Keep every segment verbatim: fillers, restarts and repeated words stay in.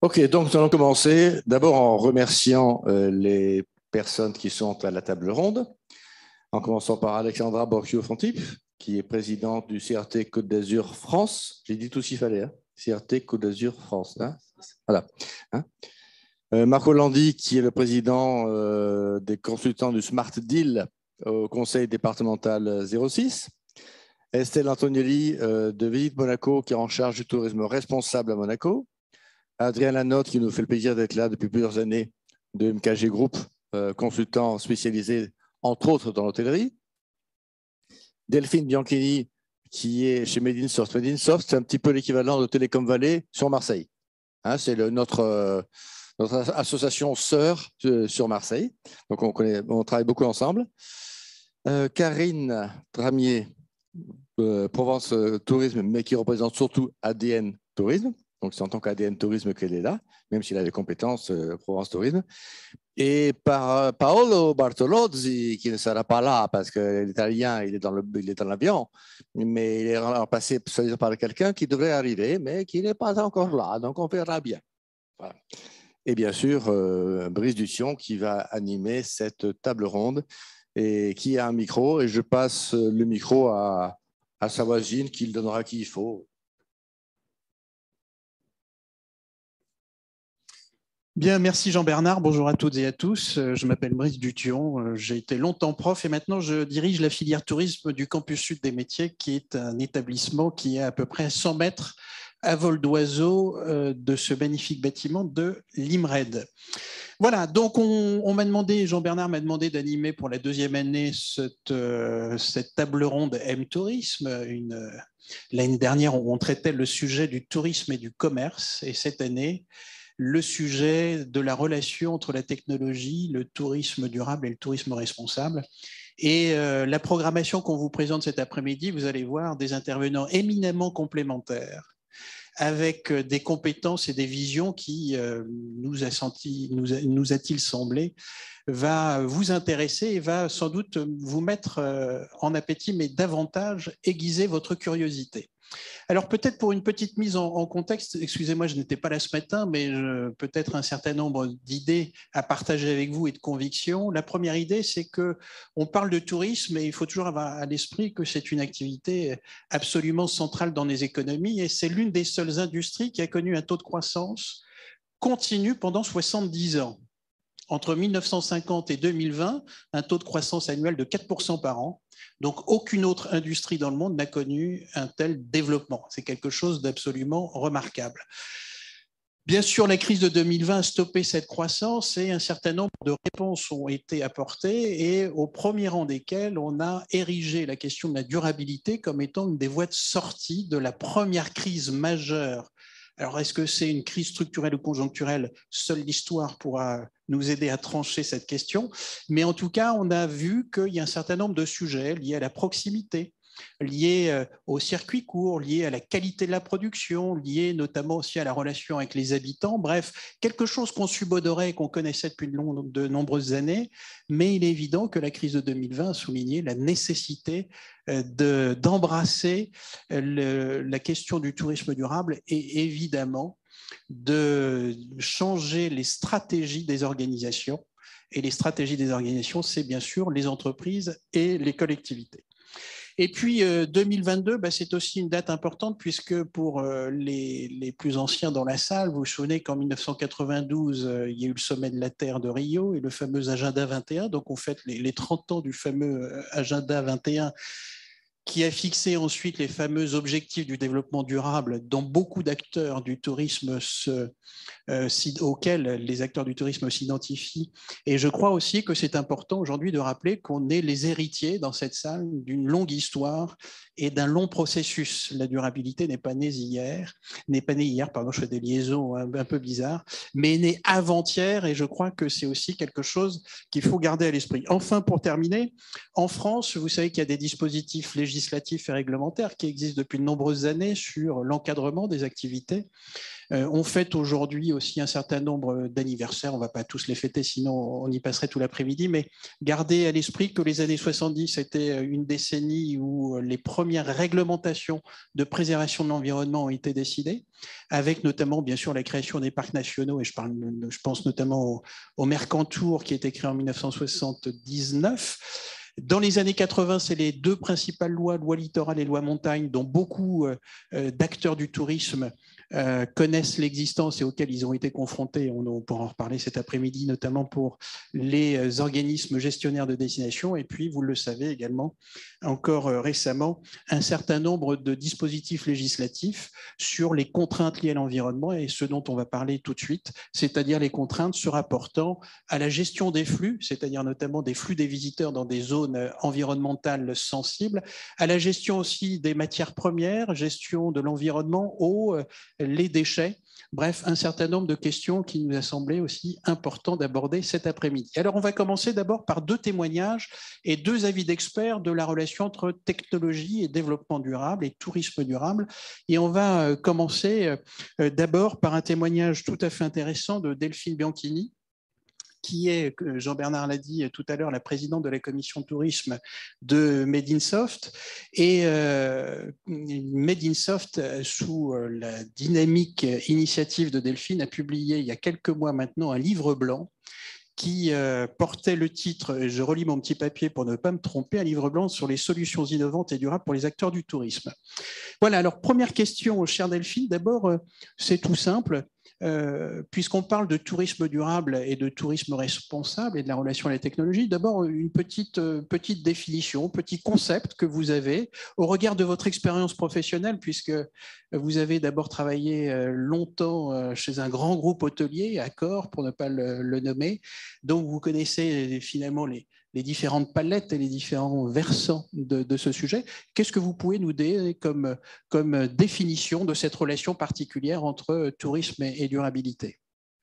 Ok, donc nous allons commencer d'abord en remerciant euh, les personnes qui sont à la table ronde, en commençant par Alexandra Borchio-Fontip, qui est présidente du C R T Côte d'Azur France. J'ai dit tout ce qu'il fallait, hein. C R T Côte d'Azur France. Hein, voilà. Hein. Euh, Marco Landi, qui est le président euh, des consultants du Smart Deal au conseil départemental zéro six. Estelle Antonielli euh, de Visite Monaco, qui est en charge du tourisme responsable à Monaco. Adrien Lanotte, qui nous fait le plaisir d'être là depuis plusieurs années, de M K G Group, euh, consultant spécialisé, entre autres, dans l'hôtellerie. Delphine Bianchini, qui est chez Made in Soft. Made in Soft, c'est un petit peu l'équivalent de Télécom Valley sur Marseille. Hein, c'est le, notre, euh, notre association sœur euh, sur Marseille. Donc, on, connaît, on travaille beaucoup ensemble. Euh, Karine Tramier, euh, Provence euh, Tourisme, mais qui représente surtout A D N Tourisme. Donc, c'est en tant qu'A D N Tourisme qu'elle est là, même s'il a des compétences euh, Provence Tourisme. Et par Paolo Bartolozzi, qui ne sera pas là parce que l'italien, il est dans le, il est dans l'avion, mais il est remplacé par quelqu'un qui devrait arriver, mais qui n'est pas encore là. Donc, on verra bien. Voilà. Et bien sûr, euh, Brice Dution, qui va animer cette table ronde et qui a un micro. Et je passe le micro à, à sa voisine, qui le donnera à qui il faut. Bien, merci Jean-Bernard. Bonjour à toutes et à tous. Je m'appelle Brice Dution. J'ai été longtemps prof et maintenant je dirige la filière tourisme du Campus Sud des Métiers, qui est un établissement qui est à peu près cent mètres à vol d'oiseau de ce magnifique bâtiment de l'IMRED. Voilà, donc on, on m'a demandé, Jean-Bernard m'a demandé d'animer pour la deuxième année cette, euh, cette table ronde M-Tourisme. Une, l'année dernière, on traitait le sujet du tourisme et du commerce, et cette année, le sujet de la relation entre la technologie, le tourisme durable et le tourisme responsable. Et euh, la programmation qu'on vous présente cet après-midi, vous allez voir des intervenants éminemment complémentaires, avec des compétences et des visions qui, euh, nous, a senti, nous, a, nous a-t-il semblé, va vous intéresser et va sans doute vous mettre euh, en appétit, mais davantage aiguiser votre curiosité. Alors peut-être pour une petite mise en, en contexte, excusez-moi, je n'étais pas là ce matin, mais peut-être un certain nombre d'idées à partager avec vous et de convictions. La première idée, c'est qu'on parle de tourisme et il faut toujours avoir à l'esprit que c'est une activité absolument centrale dans les économies et c'est l'une des seules industries qui a connu un taux de croissance continu pendant soixante-dix ans. Entre mille neuf cent cinquante et deux mille vingt, un taux de croissance annuel de quatre pour cent par an. Donc, aucune autre industrie dans le monde n'a connu un tel développement. C'est quelque chose d'absolument remarquable. Bien sûr, la crise de deux mille vingt a stoppé cette croissance et un certain nombre de réponses ont été apportées et au premier rang desquelles on a érigé la question de la durabilité comme étant une des voies de sortie de la première crise majeure. Alors, est-ce que c'est une crise structurelle ou conjoncturelle? Seule l'histoire pourra nous aider à trancher cette question. Mais en tout cas, on a vu qu'il y a un certain nombre de sujets liés à la proximité, liés au circuit court, liés à la qualité de la production, liés notamment aussi à la relation avec les habitants. Bref, quelque chose qu'on subodorait et qu'on connaissait depuis de nombreuses années, mais il est évident que la crise de deux mille vingt a souligné la nécessité de, d'embrasser le, la question du tourisme durable et évidemment de changer les stratégies des organisations. Et les stratégies des organisations, c'est bien sûr les entreprises et les collectivités. Et puis euh, deux mille vingt-deux, bah, c'est aussi une date importante puisque pour euh, les, les plus anciens dans la salle, vous vous souvenez qu'en mille neuf cent quatre-vingt-douze, euh, il y a eu le sommet de la Terre de Rio et le fameux Agenda vingt et un. Donc on fête les, les trente ans du fameux Agenda vingt et un qui a fixé ensuite les fameux objectifs du développement durable dont beaucoup d'acteurs du tourisme se, euh, auxquels les acteurs du tourisme s'identifient. Et je crois aussi que c'est important aujourd'hui de rappeler qu'on est les héritiers dans cette salle d'une longue histoire et d'un long processus. La durabilité n'est pas née hier, n'est pas née hier, pardon, je fais des liaisons un, un peu bizarres, mais est née avant-hier et je crois que c'est aussi quelque chose qu'il faut garder à l'esprit. Enfin, pour terminer, en France, vous savez qu'il y a des dispositifs législatifs législatif et réglementaire qui existe depuis de nombreuses années sur l'encadrement des activités. Euh, on fête aujourd'hui aussi un certain nombre d'anniversaires, on ne va pas tous les fêter, sinon on y passerait tout l'après-midi, mais gardez à l'esprit que les années soixante-dix étaient une décennie où les premières réglementations de préservation de l'environnement ont été décidées, avec notamment bien sûr la création des parcs nationaux, et je, parle, je pense notamment au, au Mercantour qui a été créé en mille neuf cent soixante-dix-neuf. Dans les années quatre-vingts, c'est les deux principales lois, loi littoral et loi montagne, dont beaucoup euh, d'acteurs du tourisme euh, connaissent l'existence et auxquels ils ont été confrontés. On, on pourra en reparler cet après-midi, notamment pour les organismes gestionnaires de destination. Et puis, vous le savez également, encore euh, récemment, un certain nombre de dispositifs législatifs sur les contraintes liées à l'environnement et ce dont on va parler tout de suite, c'est-à-dire les contraintes se rapportant à la gestion des flux, c'est-à-dire notamment des flux des visiteurs dans des zones environnementales sensibles, à la gestion aussi des matières premières, gestion de l'environnement, eau, les déchets, bref, un certain nombre de questions qui nous a semblé aussi important d'aborder cet après-midi. Alors, on va commencer d'abord par deux témoignages et deux avis d'experts de la relation entre technologie et développement durable et tourisme durable. Et on va commencer d'abord par un témoignage tout à fait intéressant de Delphine Bianchini, qui est, Jean-Bernard l'a dit tout à l'heure, la présidente de la commission tourisme de Made in Soft. Et euh, Made in Soft, sous la dynamique initiative de Delphine, a publié il y a quelques mois maintenant un livre blanc qui euh, portait le titre, je relis mon petit papier pour ne pas me tromper, un livre blanc sur les solutions innovantes et durables pour les acteurs du tourisme. Voilà, alors première question, chère Delphine, d'abord, euh, c'est tout simple. Euh, puisqu'on parle de tourisme durable et de tourisme responsable et de la relation à la technologie, d'abord une petite, euh, petite définition, petit concept que vous avez au regard de votre expérience professionnelle, puisque vous avez d'abord travaillé euh, longtemps euh, chez un grand groupe hôtelier, Accor, pour ne pas le, le nommer, donc vous connaissez finalement les, les différentes palettes et les différents versants de, de ce sujet. Qu'est-ce que vous pouvez nous donner comme, comme définition de cette relation particulière entre tourisme et, et durabilité?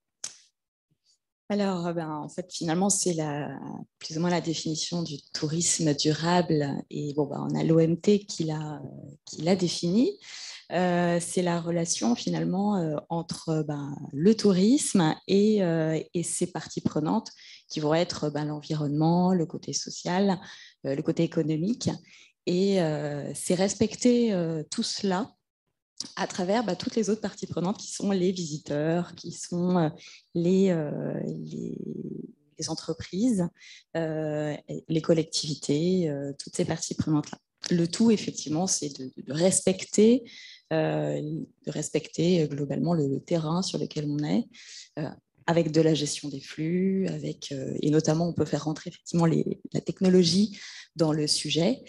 Alors, ben, en fait, finalement, c'est la, plus ou moins la définition du tourisme durable. Et bon, ben, on a l'O M T qui l'a, qui l'a défini. Euh, c'est la relation finalement euh, entre ben, le tourisme et, euh, et ses parties prenantes qui vont être ben, l'environnement, le côté social, euh, le côté économique. Et euh, c'est respecter euh, tout cela à travers bah, toutes les autres parties prenantes qui sont les visiteurs, qui sont euh, les, euh, les, les entreprises, euh, les collectivités, euh, toutes ces parties prenantes-là. Le tout, effectivement, c'est de, de respecter, euh, de respecter globalement le, le terrain sur lequel on est, euh, avec de la gestion des flux, avec, euh, et notamment, on peut faire rentrer effectivement les, la technologie dans le sujet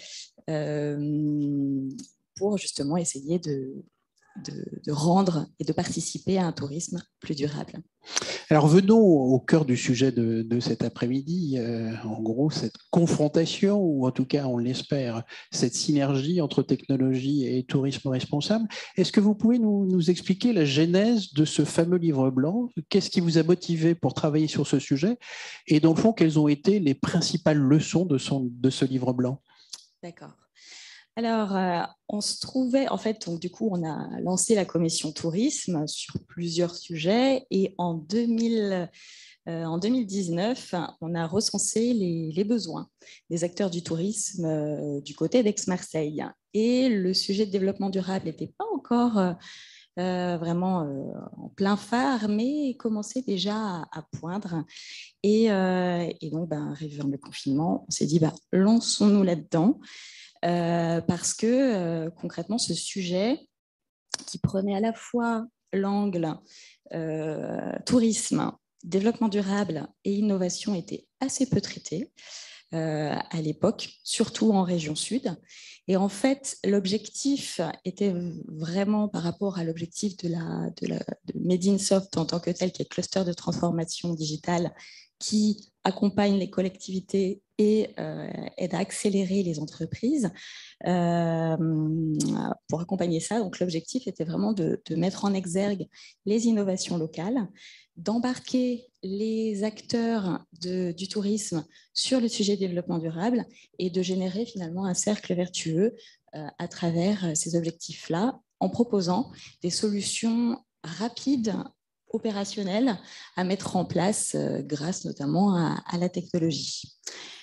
euh, pour justement essayer de De, de rendre et de participer à un tourisme plus durable. Alors venons au cœur du sujet de, de cet après-midi, euh, en gros cette confrontation, ou en tout cas on l'espère, cette synergie entre technologie et tourisme responsable. Est-ce que vous pouvez nous, nous expliquer la genèse de ce fameux livre blanc? Qu'est-ce qui vous a motivé pour travailler sur ce sujet? Et dans le fond, quelles ont été les principales leçons de, son, de ce livre blanc? D'accord. Alors, euh, on se trouvait, en fait, donc, du coup, on a lancé la commission tourisme sur plusieurs sujets et en, deux mille, euh, en deux mille dix-neuf, on a recensé les, les besoins des acteurs du tourisme euh, du côté d'Aix-Marseille. Et le sujet de développement durable n'était pas encore euh, euh, vraiment euh, en plein phare, mais commençait déjà à, à poindre. Et, euh, et donc, ben, arrivé le confinement, on s'est dit, ben, lançons-nous là-dedans. Euh, parce que euh, concrètement, ce sujet qui prenait à la fois l'angle euh, tourisme, développement durable et innovation était assez peu traité euh, à l'époque, surtout en région sud. Et en fait, l'objectif était vraiment par rapport à l'objectif de, la, de, la, de Made in Soft en tant que tel, qui est cluster de transformation digitale, qui accompagne les collectivités et euh, aide à accélérer les entreprises. Euh, pour accompagner ça, donc l'objectif était vraiment de, de mettre en exergue les innovations locales, d'embarquer les acteurs de, du tourisme sur le sujet du développement durable et de générer finalement un cercle vertueux euh, à travers ces objectifs-là, en proposant des solutions rapides, opérationnelles à mettre en place euh, grâce notamment à, à la technologie.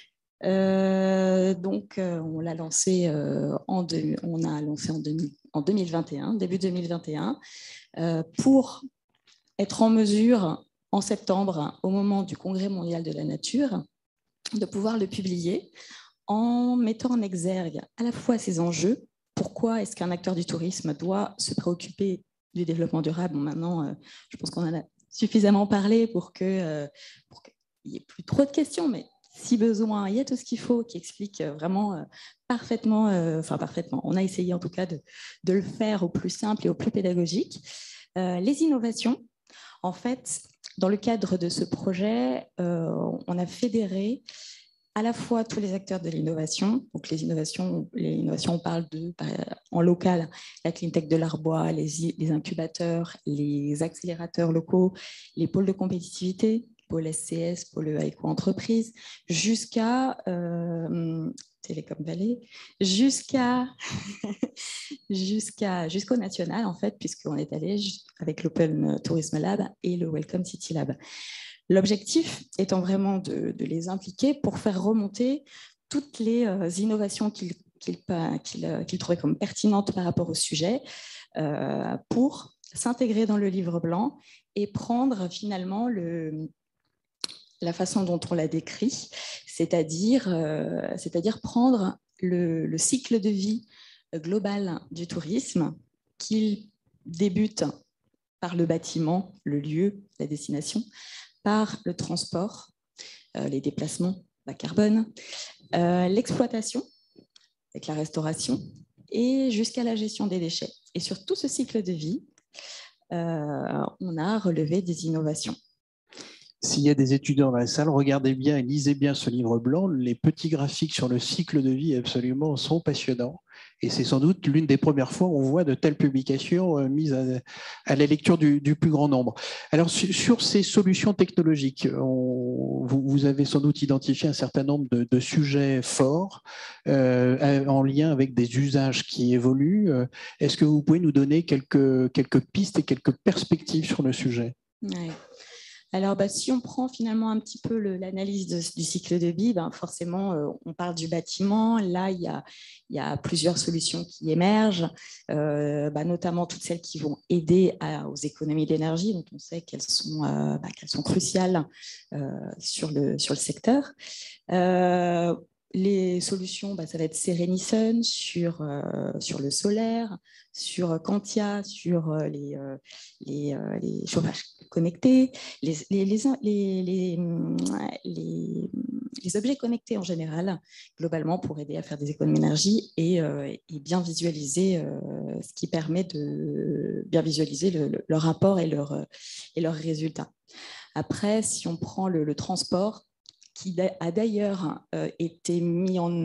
Euh, donc, euh, on l'a lancé, euh, en, deux, on a lancé en, deux mille, en deux mille vingt et un, début deux mille vingt et un, euh, pour être en mesure, en septembre, au moment du Congrès mondial de la nature, de pouvoir le publier en mettant en exergue à la fois ces enjeux. Pourquoi est-ce qu'un acteur du tourisme doit se préoccuper du développement durable? Bon, maintenant, euh, je pense qu'on en a suffisamment parlé pour que, euh, pour qu'il n'y ait plus trop de questions, mais si besoin, il y a tout ce qu'il faut qui explique vraiment euh, parfaitement, euh, enfin parfaitement, on a essayé en tout cas de, de le faire au plus simple et au plus pédagogique. Euh, les innovations, en fait, dans le cadre de ce projet, euh, on a fédéré à la fois tous les acteurs de l'innovation. Donc les innovations, les innovations, on parle de, en local, la cleantech de l'Arbois, les, les incubateurs, les accélérateurs locaux, les pôles de compétitivité, pôle S C S, pôle éco-entreprise, jusqu'à euh, Télécom Valley, jusqu'à jusqu'à jusqu'au national, en fait, puisqu'on est allé avec l'Open Tourism Lab et le Welcome City Lab. L'objectif étant vraiment de, de les impliquer pour faire remonter toutes les euh, innovations qu'ils qu'ils qu'ils, qu'ils trouvaient comme pertinentes par rapport au sujet euh, pour s'intégrer dans le livre blanc et prendre finalement le, la façon dont on l'a décrit, c'est-à-dire euh, c'est-à-dire prendre le, le cycle de vie global du tourisme qu'il débute par le bâtiment, le lieu, la destination, par le transport, euh, les déplacements bas carbone, euh, l'exploitation avec la restauration et jusqu'à la gestion des déchets. Et sur tout ce cycle de vie, euh, on a relevé des innovations. S'il y a des étudiants dans la salle, regardez bien et lisez bien ce livre blanc. Les petits graphiques sur le cycle de vie absolument sont passionnants. Et c'est sans doute l'une des premières fois où on voit de telles publications mises à, à la lecture du, du plus grand nombre. Alors, sur, sur ces solutions technologiques, on, vous, vous avez sans doute identifié un certain nombre de, de sujets forts euh, en lien avec des usages qui évoluent. Est-ce que vous pouvez nous donner quelques, quelques pistes et quelques perspectives sur le sujet? Ouais. Alors, bah, si on prend finalement un petit peu l'analyse du cycle de vie, ben forcément, euh, on parle du bâtiment. Là, il y a, il y a plusieurs solutions qui émergent, euh, bah, notamment toutes celles qui vont aider à, aux économies d'énergie, dont on sait qu'elles sont, euh, bah, qu'elles sont cruciales euh, sur, le, sur le secteur. Euh, Les solutions, bah, ça va être Serenison sur, euh, sur le solaire, sur Quantia, sur euh, les, euh, les, euh, les chauffages connectés, les, les, les, les, les, les, les objets connectés en général, globalement, pour aider à faire des économies d'énergie et, euh, et bien visualiser, euh, ce qui permet de bien visualiser le, le, leur rapport et leurs et leurs résultats. Après, si on prend le, le transport, qui a d'ailleurs euh, été mis en...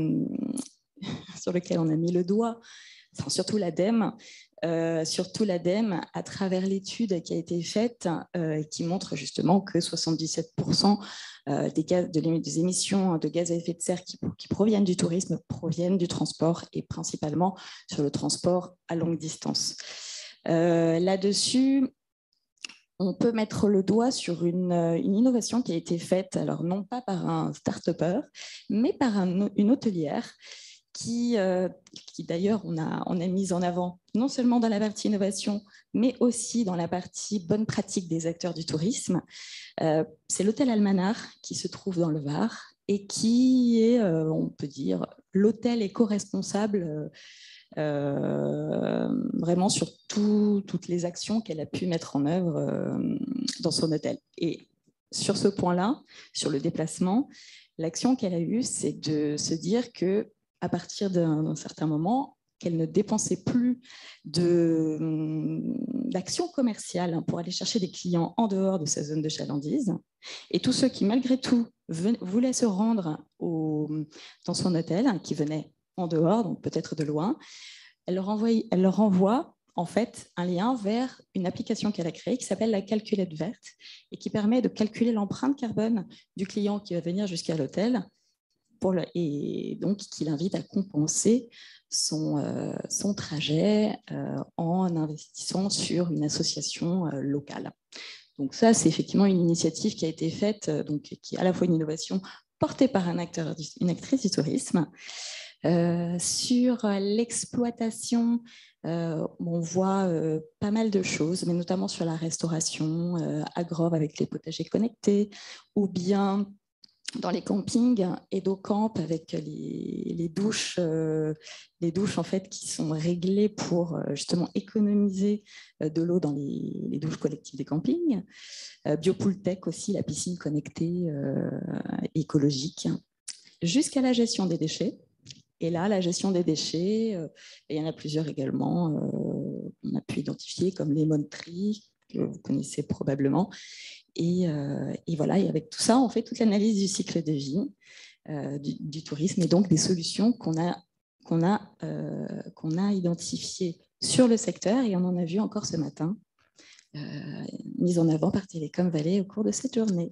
sur lequel on a mis le doigt, enfin, surtout l'ADEME, euh, surtout l'ADEME à travers l'étude qui a été faite, euh, qui montre justement que soixante-dix-sept pour cent euh, des, gaz, de des émissions de gaz à effet de serre qui, qui proviennent du tourisme proviennent du transport et principalement sur le transport à longue distance. Euh, là-dessus, on peut mettre le doigt sur une, une innovation qui a été faite, alors non pas par un start-upper, mais par un, une hôtelière qui, euh, qui d'ailleurs, on a, on a mis en avant non seulement dans la partie innovation, mais aussi dans la partie bonne pratique des acteurs du tourisme. Euh, c'est l'hôtel Almanar qui se trouve dans le Var et qui est, euh, on peut dire, l'hôtel éco-responsable euh, Euh, vraiment sur tout, toutes les actions qu'elle a pu mettre en œuvre euh, dans son hôtel. Et sur ce point-là, sur le déplacement, l'action qu'elle a eue, c'est de se dire qu'à partir d'un certain moment, qu'elle ne dépensait plus d'actions commerciales pour aller chercher des clients en dehors de sa zone de chalandise. Et tous ceux qui, malgré tout, voulaient se rendre au, dans son hôtel, qui venaient en dehors, donc peut-être de loin, elle leur, envoie, elle leur envoie en fait un lien vers une application qu'elle a créée qui s'appelle la calculette verte et qui permet de calculer l'empreinte carbone du client qui va venir jusqu'à l'hôtel et donc qui l'invite à compenser son, euh, son trajet euh, en investissant sur une association euh, locale. Donc ça, c'est effectivement une initiative qui a été faite, donc, qui est à la fois une innovation portée par un acteur, une actrice du tourisme. Euh, sur l'exploitation, euh, on voit euh, pas mal de choses, mais notamment sur la restauration, euh, à Grove avec les potagers connectés, ou bien dans les campings et d'Ocamp avec les, les douches, euh, les douches en fait qui sont réglées pour euh, justement économiser euh, de l'eau dans les, les douches collectives des campings. Euh, Biopooltech aussi, la piscine connectée euh, écologique, jusqu'à la gestion des déchets. Et là, la gestion des déchets, euh, il y en a plusieurs également. Euh, on a pu identifier comme Lemon Tree, que vous connaissez probablement. Et, euh, et voilà, et avec tout ça, on fait toute l'analyse du cycle de vie euh, du, du tourisme et donc des solutions qu'on a, qu'on a, euh, qu'on a identifiées sur le secteur. Et on en a vu encore ce matin, euh, mise en avant par Télécom Vallée au cours de cette journée.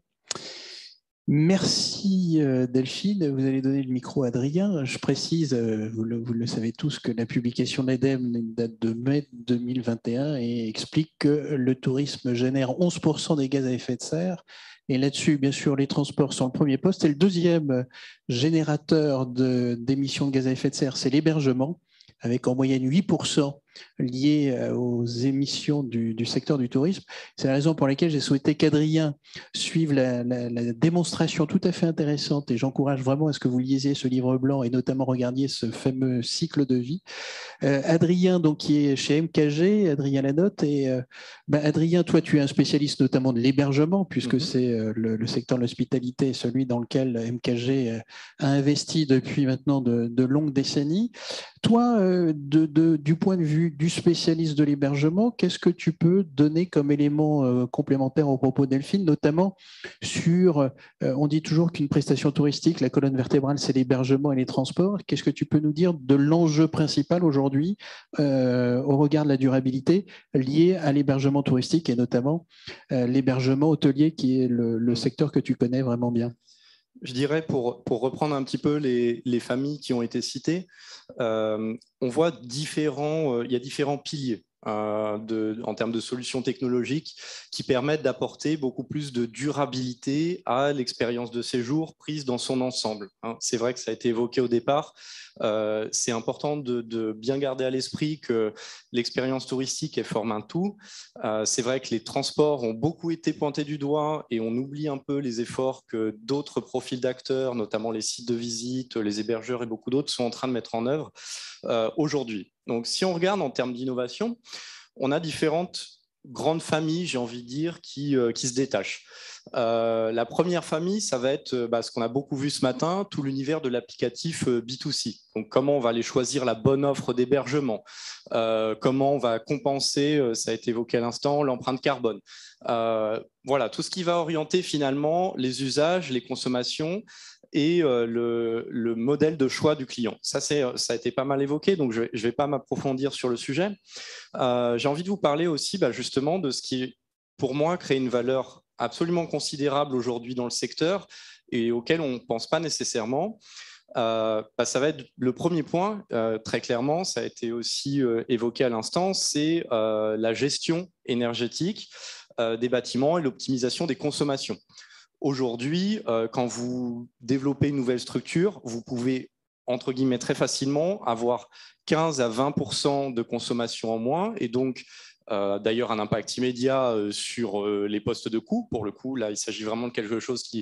Merci Delphine. Vous allez donner le micro à Adrien. Je précise, vous le, vous le savez tous, que la publication de l'ADEME date de mai deux mille vingt et un et explique que le tourisme génère onze pour cent des gaz à effet de serre. Et là-dessus, bien sûr, les transports sont le premier poste. Et le deuxième générateur d'émissions de, de gaz à effet de serre, c'est l'hébergement, avec en moyenne huit pour cent liés aux émissions du, du secteur du tourisme. C'est la raison pour laquelle j'ai souhaité qu'Adrien suive la, la, la démonstration tout à fait intéressante, et j'encourage vraiment à ce que vous lisiez ce livre blanc et notamment regardiez ce fameux cycle de vie. Euh, Adrien, donc, qui est chez M K G, Adrien Lanotte, et euh, ben, Adrien, toi, tu es un spécialiste notamment de l'hébergement, puisque mm-hmm. c'est euh, le, le secteur de l'hospitalité, celui dans lequel M K G euh, a investi depuis maintenant de, de longues décennies. Toi, euh, de, de, du point de vue du spécialiste de l'hébergement, qu'est-ce que tu peux donner comme élément euh, complémentaire au propos de Delphine, notamment sur, euh, on dit toujours qu'une prestation touristique, la colonne vertébrale, c'est l'hébergement et les transports. Qu'est-ce que tu peux nous dire de l'enjeu principal aujourd'hui euh, au regard de la durabilité liée à l'hébergement touristique et notamment euh, l'hébergement hôtelier qui est le, le secteur que tu connais vraiment bien? Je dirais, pour, pour reprendre un petit peu les, les familles qui ont été citées, euh, on voit différents, euh, il y a différents piliers euh, de, en termes de solutions technologiques qui permettent d'apporter beaucoup plus de durabilité à l'expérience de séjour prise dans son ensemble. Hein. C'est vrai que ça a été évoqué au départ. Euh, c'est important de, de bien garder à l'esprit que l'expérience touristique elle forme un tout. Euh, c'est vrai que les transports ont beaucoup été pointés du doigt et on oublie un peu les efforts que d'autres profils d'acteurs, notamment les sites de visite, les hébergeurs et beaucoup d'autres sont en train de mettre en œuvre euh, aujourd'hui. Donc, si on regarde en termes d'innovation, on a différentes grandes familles, j'ai envie de dire, qui, euh, qui se détachent. Euh, la première famille, ça va être bah, ce qu'on a beaucoup vu ce matin, tout l'univers de l'applicatif euh, B deux C. Donc, comment on va aller choisir la bonne offre d'hébergement, euh, comment on va compenser, euh, ça a été évoqué à l'instant, l'empreinte carbone. Euh, voilà, tout ce qui va orienter finalement les usages, les consommations et euh, le, le modèle de choix du client. Ça, c'est, ça a été pas mal évoqué, donc je ne vais pas m'approfondir sur le sujet. Euh, j'ai envie de vous parler aussi bah, justement de ce qui, pour moi, crée une valeur absolument considérable aujourd'hui dans le secteur et auquel on ne pense pas nécessairement. Euh, bah, ça va être le premier point, euh, très clairement, ça a été aussi euh, évoqué à l'instant, c'est euh, la gestion énergétique euh, des bâtiments et l'optimisation des consommations. Aujourd'hui, euh, quand vous développez une nouvelle structure, vous pouvez, entre guillemets, très facilement avoir quinze à vingt pour cent de consommation en moins et donc Euh, d'ailleurs un impact immédiat euh, sur euh, les postes de coût. Pour le coup, là, il s'agit vraiment de quelque chose qui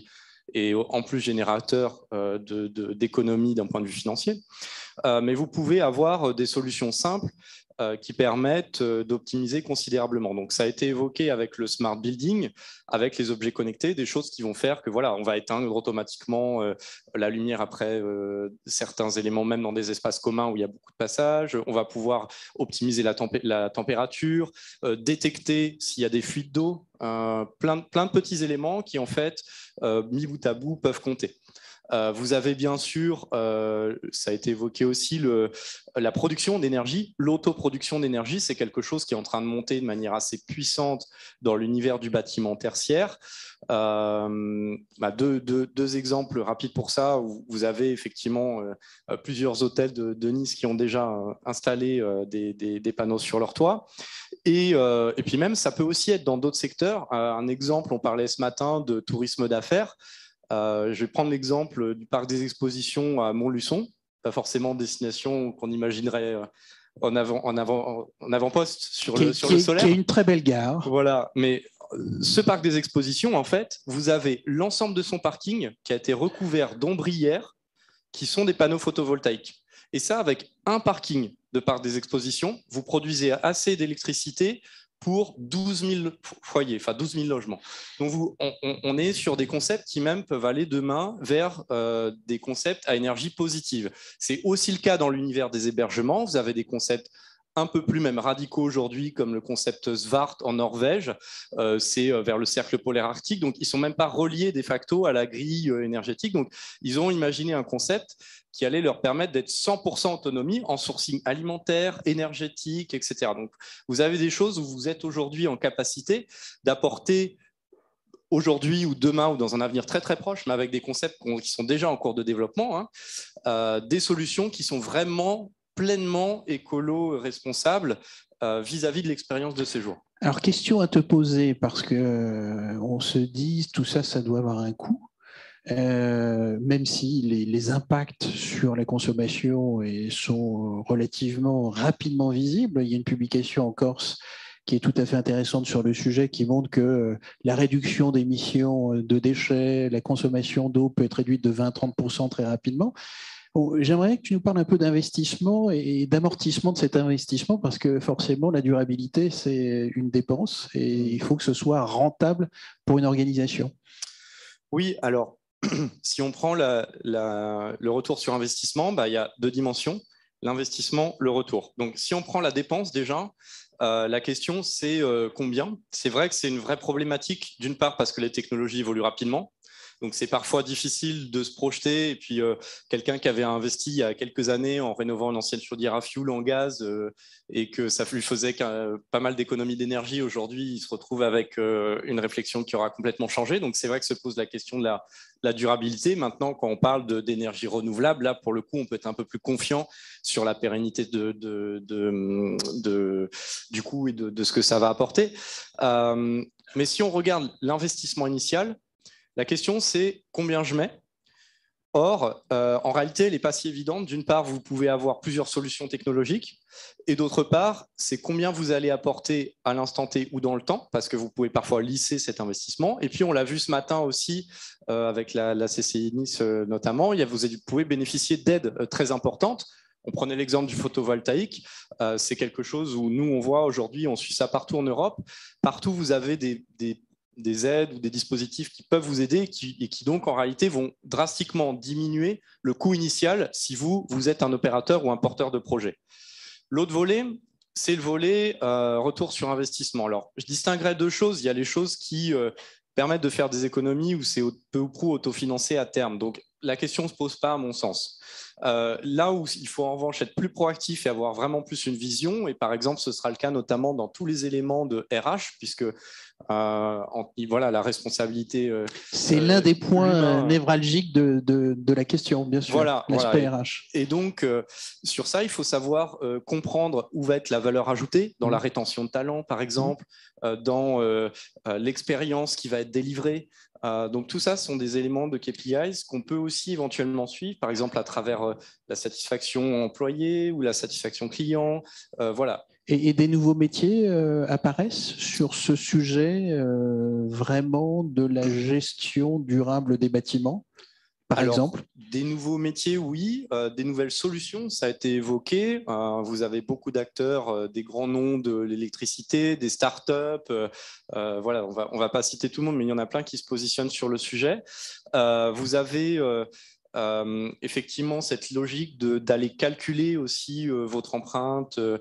et en plus générateur euh, de, de, d'économie d'un point de vue financier. Euh, mais vous pouvez avoir des solutions simples euh, qui permettent euh, d'optimiser considérablement. Donc, ça a été évoqué avec le smart building, avec les objets connectés, des choses qui vont faire que voilà, on va éteindre automatiquement euh, la lumière après euh, certains éléments, même dans des espaces communs où il y a beaucoup de passages. On va pouvoir optimiser la, tempé la température, euh, détecter s'il y a des fuites d'eau, euh, plein, de, plein de petits éléments qui, en fait, euh, mis bout à bout, peuvent compter. Euh, vous avez bien sûr, euh, ça a été évoqué aussi, le, la production d'énergie. L'autoproduction d'énergie, c'est quelque chose qui est en train de monter de manière assez puissante dans l'univers du bâtiment tertiaire. Euh, bah deux, deux, deux exemples rapides pour ça. Vous, vous avez effectivement euh, plusieurs hôtels de, de Nice qui ont déjà euh, installé euh, des, des, des panneaux sur leur toit. Et, euh, et puis même, ça peut aussi être dans d'autres secteurs. Euh, un exemple, on parlait ce matin de tourisme d'affaires. Euh, je vais prendre l'exemple du parc des expositions à Montluçon, pas forcément destination qu'on imaginerait en avant, en avant, en avant-poste sur qui le, est, sur qui le est, solaire. Qui est une très belle gare. Voilà, mais ce parc des expositions, en fait, vous avez l'ensemble de son parking qui a été recouvert d'ombrières qui sont des panneaux photovoltaïques. Et ça, avec un parking de parc des expositions, vous produisez assez d'électricité pour douze mille foyers, enfin douze mille logements. Donc vous, on, on est sur des concepts qui même peuvent aller demain vers euh, des concepts à énergie positive. C'est aussi le cas dans l'univers des hébergements. Vous avez des concepts un peu plus même radicaux aujourd'hui, comme le concept Svart en Norvège, euh, c'est vers le cercle polaire arctique, donc ils ne sont même pas reliés de facto à la grille énergétique. Donc ils ont imaginé un concept qui allait leur permettre d'être cent pour cent autonomie en sourcing alimentaire, énergétique, et cetera. Donc vous avez des choses où vous êtes aujourd'hui en capacité d'apporter aujourd'hui ou demain ou dans un avenir très très proche, mais avec des concepts qui sont déjà en cours de développement, hein, euh, des solutions qui sont vraiment pleinement écolo-responsables euh, vis-à-vis de l'expérience de séjour. Alors, question à te poser, parce qu'on euh, se dit tout ça, ça doit avoir un coût, euh, même si les, les impacts sur la consommation sont relativement rapidement visibles. Il y a une publication en Corse qui est tout à fait intéressante sur le sujet, qui montre que la réduction d'émissions de déchets, la consommation d'eau peut être réduite de vingt à trente pour cent très rapidement. Bon, j'aimerais que tu nous parles un peu d'investissement et d'amortissement de cet investissement, parce que forcément, la durabilité, c'est une dépense et il faut que ce soit rentable pour une organisation. Oui, alors, si on prend la, la, le retour sur investissement, bah, il y a deux dimensions, l'investissement, le retour. Donc, si on prend la dépense déjà, euh, la question, c'est euh, combien? C'est vrai que c'est une vraie problématique, d'une part parce que les technologies évoluent rapidement. Donc, c'est parfois difficile de se projeter. Et puis, euh, quelqu'un qui avait investi il y a quelques années en rénovant une ancienne chaudière à fioul en gaz euh, et que ça lui faisait pas mal d'économies d'énergie, aujourd'hui, il se retrouve avec euh, une réflexion qui aura complètement changé. Donc, c'est vrai que se pose la question de la, la durabilité. Maintenant, quand on parle d'énergie renouvelable, là, pour le coup, on peut être un peu plus confiant sur la pérennité de, de, de, de, du coût et de, de ce que ça va apporter. Euh, mais si on regarde l'investissement initial, la question, c'est combien je mets. Or, euh, en réalité, elle n'est pas si évidente. D'une part, vous pouvez avoir plusieurs solutions technologiques. Et d'autre part, c'est combien vous allez apporter à l'instant T ou dans le temps, parce que vous pouvez parfois lisser cet investissement. Et puis, on l'a vu ce matin aussi, euh, avec la, la C C I Nice euh, notamment, il y a, vous pouvez bénéficier d'aides euh, très importantes. On prenait l'exemple du photovoltaïque. Euh, c'est quelque chose où nous, on voit aujourd'hui, on suit ça partout en Europe. Partout, vous avez des, des des aides ou des dispositifs qui peuvent vous aider et qui, et qui donc en réalité vont drastiquement diminuer le coût initial si vous, vous êtes un opérateur ou un porteur de projet. L'autre volet, c'est le volet euh, retour sur investissement. Alors, je distinguerai deux choses. Il y a les choses qui euh, permettent de faire des économies où c'est peu ou prou autofinancé à terme. Donc, la question ne se pose pas à mon sens. Euh, là où il faut en revanche être plus proactif et avoir vraiment plus une vision, et par exemple, ce sera le cas notamment dans tous les éléments de R H, puisque Euh, en, voilà, la responsabilité. Euh, c'est euh, l'un des points névralgiques de, de, de la question, bien sûr, voilà, l'aspect voilà. R H. Et, et donc, euh, sur ça, il faut savoir euh, comprendre où va être la valeur ajoutée dans mmh. la rétention de talent, par exemple, mmh. euh, dans euh, euh, l'expérience qui va être délivrée. Euh, donc, tout ça sont des éléments de K P Is qu'on peut aussi éventuellement suivre, par exemple, à travers travers euh, la satisfaction employée ou la satisfaction client. Euh, voilà. Et, et des nouveaux métiers euh, apparaissent sur ce sujet euh, vraiment de la gestion durable des bâtiments, par Alors, exemple? Des nouveaux métiers, oui. Euh, des nouvelles solutions, ça a été évoqué. Euh, vous avez beaucoup d'acteurs, euh, des grands noms de l'électricité, des startups. Euh, euh, voilà, on va, on va pas citer tout le monde, mais il y en a plein qui se positionnent sur le sujet. Euh, vous avez euh, euh, effectivement cette logique d'aller calculer aussi euh, votre empreinte, euh,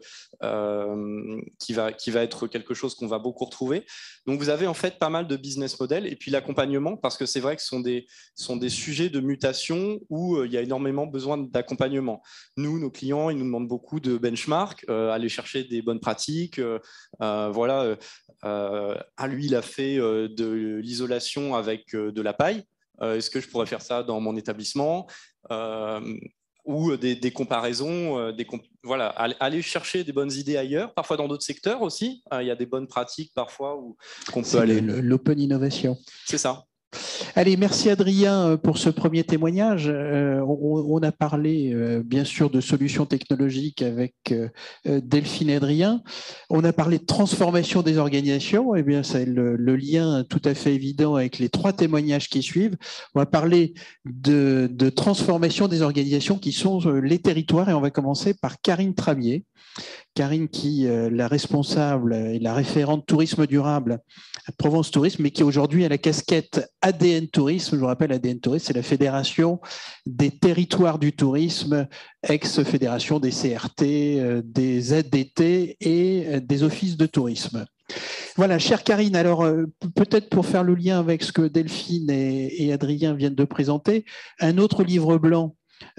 euh, qui va, qui va être quelque chose qu'on va beaucoup retrouver. Donc, vous avez en fait pas mal de business models et puis l'accompagnement, parce que c'est vrai que ce sont des, sont des sujets de mutation où euh, il y a énormément besoin d'accompagnement. Nous, nos clients, ils nous demandent beaucoup de benchmark, euh, aller chercher des bonnes pratiques. Euh, euh, voilà, euh, euh, ah, lui, il a fait euh, de l'isolation avec euh, de la paille. Euh, Est-ce que je pourrais faire ça dans mon établissement? euh, Ou des, des comparaisons, euh, des comp voilà, aller chercher des bonnes idées ailleurs, parfois dans d'autres secteurs aussi. Euh, il y a des bonnes pratiques parfois où qu'on peut aller. L'open innovation. C'est ça. Allez, merci Adrien pour ce premier témoignage. Euh, on, on a parlé euh, bien sûr de solutions technologiques avec euh, Delphine et Adrien. On a parlé de transformation des organisations. Eh bien, c'est le, le lien tout à fait évident avec les trois témoignages qui suivent. On va parler de, de transformation des organisations qui sont les territoires et on va commencer par Karine Tramier. Karine qui est la responsable et la référente tourisme durable à Provence Tourisme, mais qui aujourd'hui a la casquette A D N Tourisme. Je vous rappelle, A D N Tourisme, c'est la Fédération des territoires du tourisme, ex-fédération des C R T, des Z D T et des offices de tourisme. Voilà, chère Karine, alors peut-être pour faire le lien avec ce que Delphine et, et Adrien viennent de présenter, un autre livre blanc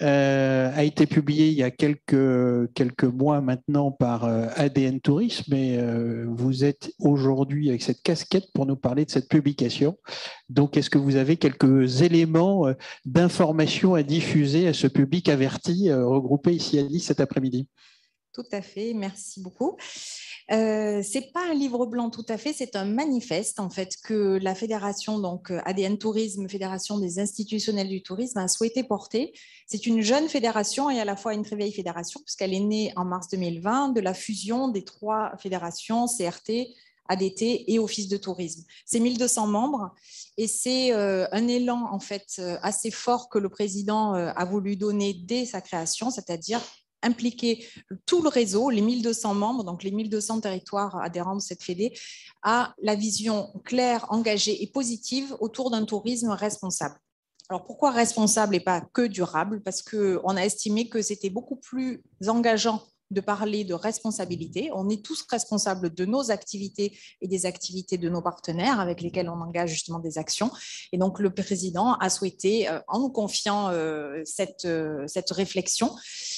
Euh, a été publié il y a quelques, quelques mois maintenant par euh, A D N Tourisme et euh, vous êtes aujourd'hui avec cette casquette pour nous parler de cette publication. Donc, est-ce que vous avez quelques éléments euh, d'information à diffuser à ce public averti euh, regroupé ici à Nice cet après-midi? Tout à fait, merci beaucoup. Euh, c'est pas un livre blanc tout à fait, c'est un manifeste en fait que la fédération, donc A D N Tourisme, Fédération des institutionnels du tourisme, a souhaité porter. C'est une jeune fédération et à la fois une très vieille fédération puisqu'elle est née en mars deux mille vingt de la fusion des trois fédérations C R T, A D T et Office de tourisme. C'est mille deux cents membres et c'est euh, un élan en fait assez fort que le président euh, a voulu donner dès sa création, c'est-à-dire impliquer tout le réseau, les mille deux cents membres, donc les mille deux cents territoires adhérents de cette fédé, à la vision claire, engagée et positive autour d'un tourisme responsable. Alors pourquoi responsable et pas que durable? Parce qu'on a estimé que c'était beaucoup plus engageant de parler de responsabilité. On est tous responsables de nos activités et des activités de nos partenaires avec lesquels on engage justement des actions. Et donc, le président a souhaité, en nous confiant cette, cette réflexion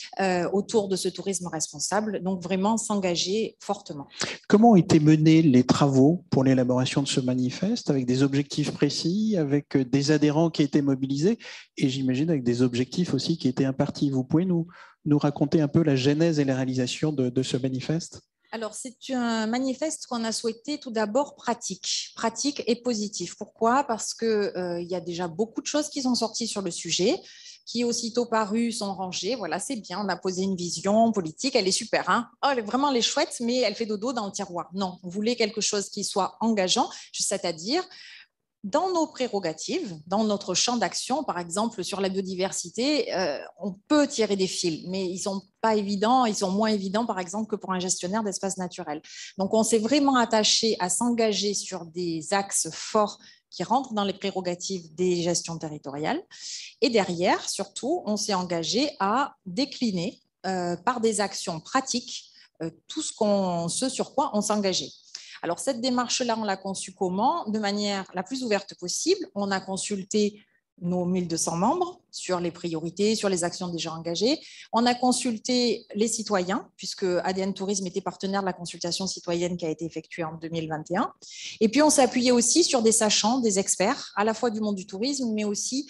autour de ce tourisme responsable, donc vraiment s'engager fortement. Comment ont été menés les travaux pour l'élaboration de ce manifeste, avec des objectifs précis, avec des adhérents qui étaient mobilisés et j'imagine avec des objectifs aussi qui étaient impartis? Vous pouvez nous nous raconter un peu la genèse et la réalisation de, de ce manifeste? Alors, c'est un manifeste qu'on a souhaité tout d'abord pratique, pratique et positif. Pourquoi? Parce qu'il euh, y a déjà beaucoup de choses qui sont sorties sur le sujet, qui aussitôt parues sont rangées. Voilà, c'est bien, on a posé une vision politique, elle est super. Hein, oh, elle est vraiment, elle est chouette, mais elle fait dodo dans le tiroir. Non, on voulait quelque chose qui soit engageant, c'est-à-dire dans nos prérogatives, dans notre champ d'action, par exemple sur la biodiversité, euh, on peut tirer des fils, mais ils sont pas évidents, ils sont moins évidents par exemple que pour un gestionnaire d'espaces naturels. Donc on s'est vraiment attaché à s'engager sur des axes forts qui rentrent dans les prérogatives des gestions territoriales. Et derrière, surtout, on s'est engagé à décliner euh, par des actions pratiques euh, tout ce, qu'on, ce sur quoi on s'engageait. Alors, cette démarche-là, on l'a conçue comment? De manière la plus ouverte possible. On a consulté nos mille deux cents membres sur les priorités, sur les actions déjà engagées. On a consulté les citoyens, puisque A D N Tourisme était partenaire de la consultation citoyenne qui a été effectuée en deux mille vingt et un. Et puis, on s'est appuyé aussi sur des sachants, des experts, à la fois du monde du tourisme, mais aussi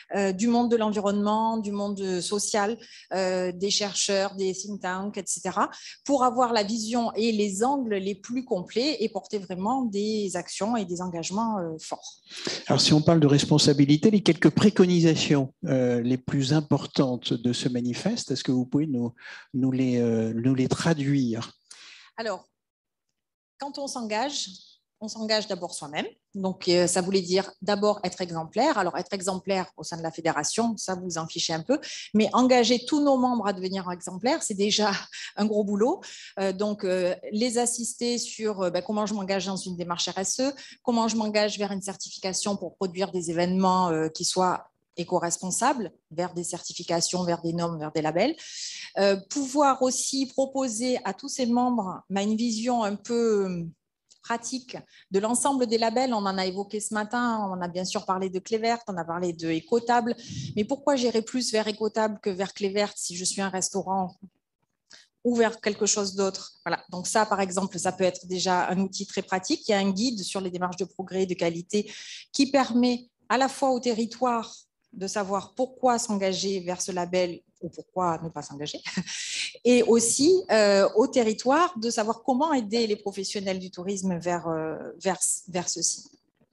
euh, du monde de l'environnement, du monde social, euh, des chercheurs, des think tanks, et cetera, pour avoir la vision et les angles les plus complets et porter vraiment des actions et des engagements euh, forts. Alors, si on parle de responsabilité, les quelques préconisations euh, les plus importantes de ce manifeste, est-ce que vous pouvez nous, nous, les, euh, nous les traduire? Alors, quand on s'engage, on s'engage d'abord soi-même. Donc, euh, ça voulait dire d'abord être exemplaire. Alors, être exemplaire au sein de la fédération, ça vous en fichez un peu. Mais engager tous nos membres à devenir exemplaires, c'est déjà un gros boulot. Euh, donc, euh, les assister sur euh, ben, comment je m'engage dans une démarche R S E, comment je m'engage vers une certification pour produire des événements euh, qui soient éco-responsables, vers des certifications, vers des normes, vers des labels. Euh, pouvoir aussi proposer à tous ces membres ben, une vision un peu pratique de l'ensemble des labels. On en a évoqué ce matin, on a bien sûr parlé de Clé Verte, on a parlé de Écotable, mais pourquoi j'irai plus vers Écotable que vers Clé Verte si je suis un restaurant ou vers quelque chose d'autre? Voilà. Donc ça, par exemple, ça peut être déjà un outil très pratique. Il y a un guide sur les démarches de progrès et de qualité qui permet à la fois au territoire de savoir pourquoi s'engager vers ce label ou pourquoi ne pas s'engager, et aussi euh, au territoire de savoir comment aider les professionnels du tourisme vers, euh, vers, vers ceci.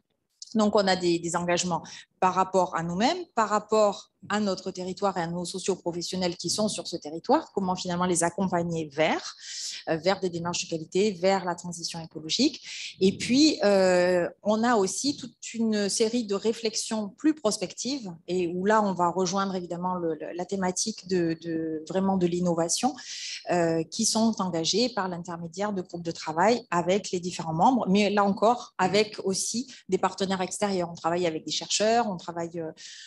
Donc, on a des, des engagements par rapport à nous-mêmes, par rapport à notre territoire et à nos socio-professionnels qui sont sur ce territoire, comment finalement les accompagner vers, euh, vers des démarches de qualité, vers la transition écologique. Et puis, euh, on a aussi toute une série de réflexions plus prospectives, et où là, on va rejoindre évidemment le, le, la thématique de, de, vraiment de l'innovation, euh, qui sont engagées par l'intermédiaire de groupes de travail avec les différents membres, mais là encore, avec aussi des partenaires extérieurs. On travaille avec des chercheurs, on travaille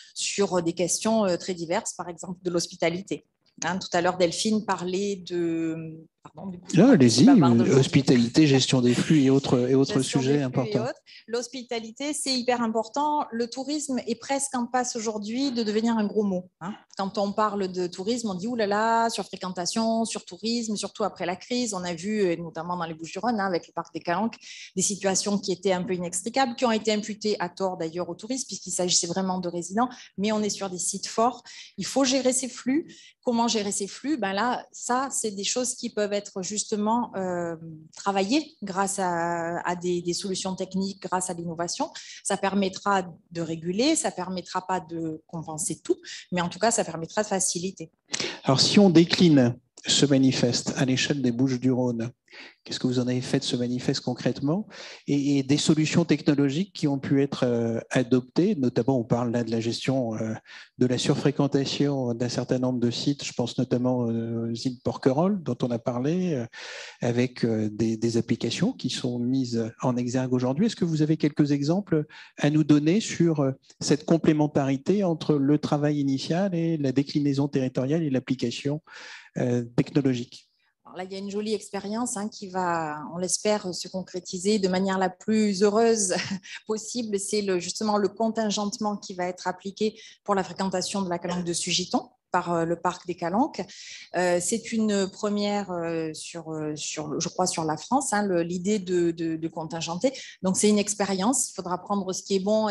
sur des questions très diverses, par exemple de l'hospitalité. Hein, tout à l'heure, Delphine parlait de... Pardon, du coup, ah, allez-y, hospitalité, gestion des flux et autres, et autres sujets importants. L'hospitalité, c'est hyper important. Le tourisme est presque en passe aujourd'hui de devenir un gros mot. Hein. Quand on parle de tourisme, on dit « oulala, sur fréquentation, sur tourisme », surtout après la crise. On a vu, notamment dans les Bouches-du-Rhône, hein, avec le parc des Calanques, des situations qui étaient un peu inextricables, qui ont été imputées à tort d'ailleurs au tourisme, puisqu'il s'agissait vraiment de résidents, mais on est sur des sites forts. Il faut gérer ces flux. Comment gérer ces flux? Ben là, ça, c'est des choses qui peuvent être justement euh, travaillées grâce à, à des, des solutions techniques, grâce à l'innovation. Ça permettra de réguler, ça ne permettra pas de compenser tout, mais en tout cas, ça permettra de faciliter. Alors, si on décline ce manifeste à l'échelle des Bouches-du-Rhône, qu'est-ce que vous en avez fait de ce manifeste concrètement, et, et des solutions technologiques qui ont pu être euh, adoptées, notamment on parle là de la gestion euh, de la surfréquentation d'un certain nombre de sites, je pense notamment aux îles Porquerolles dont on a parlé, euh, avec euh, des, des applications qui sont mises en exergue aujourd'hui. Est-ce que vous avez quelques exemples à nous donner sur euh, cette complémentarité entre le travail initial et la déclinaison territoriale et l'application euh, technologique? Alors là, il y a une jolie expérience hein, qui va, on l'espère, se concrétiser de manière la plus heureuse possible. C'est le, justement le contingentement qui va être appliqué pour la fréquentation de la calanque de Sugiton par le parc des Calanques. Euh, c'est une première euh, sur, sur, je crois, sur la France, hein, l'idée de, de, de contingenter. Donc, c'est une expérience. Il faudra prendre ce qui est bon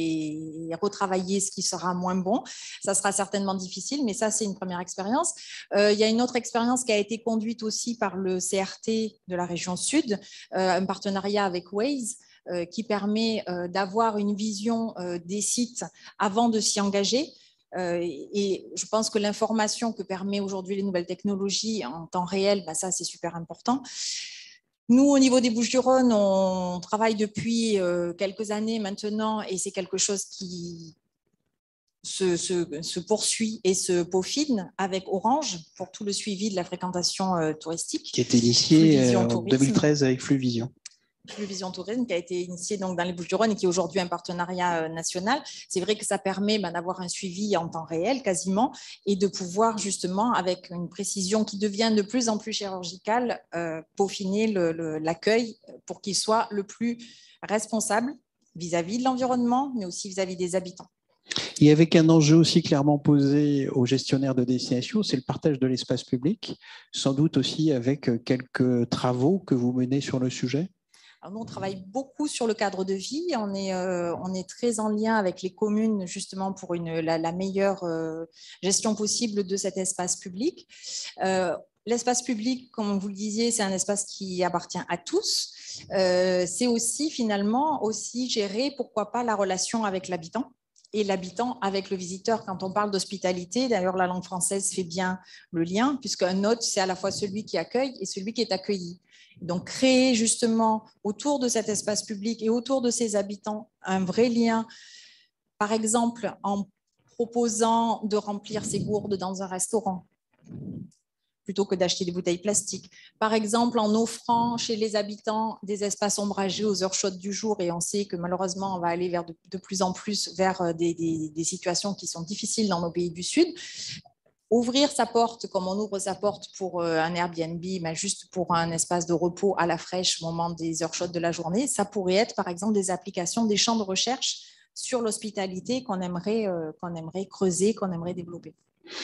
et, et retravailler ce qui sera moins bon. Ça sera certainement difficile, mais ça, c'est une première expérience. Euh, il y a une autre expérience qui a été conduite aussi par le C R T de la région Sud, euh, un partenariat avec Waze, euh, qui permet euh, d'avoir une vision euh, des sites avant de s'y engager. Euh, et je pense que l'information que permet aujourd'hui les nouvelles technologies en temps réel, bah ça c'est super important. Nous, au niveau des Bouches-du-Rhône, on travaille depuis euh, quelques années maintenant et c'est quelque chose qui se, se, se poursuit et se peaufine avec Orange pour tout le suivi de la fréquentation euh, touristique. Qui a été initié en deux mille treize avec Fluvision. Fluvision Tourisme, qui a été initié donc dans les Bouches-du-Rhône et qui est aujourd'hui un partenariat national. C'est vrai que ça permet ben, d'avoir un suivi en temps réel quasiment et de pouvoir justement, avec une précision qui devient de plus en plus chirurgicale, euh, peaufiner l'accueil pour qu'il soit le plus responsable vis-à-vis de l'environnement, mais aussi vis-à-vis des habitants. Et avec un enjeu aussi clairement posé aux gestionnaires de destination, c'est le partage de l'espace public, sans doute aussi avec quelques travaux que vous menez sur le sujet. Alors nous, on travaille beaucoup sur le cadre de vie. On est, euh, on est très en lien avec les communes, justement, pour une, la, la meilleure euh, gestion possible de cet espace public. Euh, l'espace public, comme vous le disiez, c'est un espace qui appartient à tous. Euh, c'est aussi, finalement, aussi gérer, pourquoi pas, la relation avec l'habitant et l'habitant avec le visiteur. Quand on parle d'hospitalité, d'ailleurs, la langue française fait bien le lien, puisqu'un hôte, c'est à la fois celui qui accueille et celui qui est accueilli. Donc, créer justement autour de cet espace public et autour de ses habitants un vrai lien, par exemple, en proposant de remplir ses gourdes dans un restaurant, plutôt que d'acheter des bouteilles plastiques. Par exemple, en offrant chez les habitants des espaces ombragés aux heures chaudes du jour, et on sait que malheureusement, on va aller vers de, de plus en plus vers des, des, des situations qui sont difficiles dans nos pays du Sud. Ouvrir sa porte, comme on ouvre sa porte pour un Airbnb, mais juste pour un espace de repos à la fraîche au moment des heures chaudes de la journée, ça pourrait être, par exemple, des applications, des champs de recherche sur l'hospitalité qu'on aimerait, euh, qu'on aimerait creuser, qu'on aimerait développer.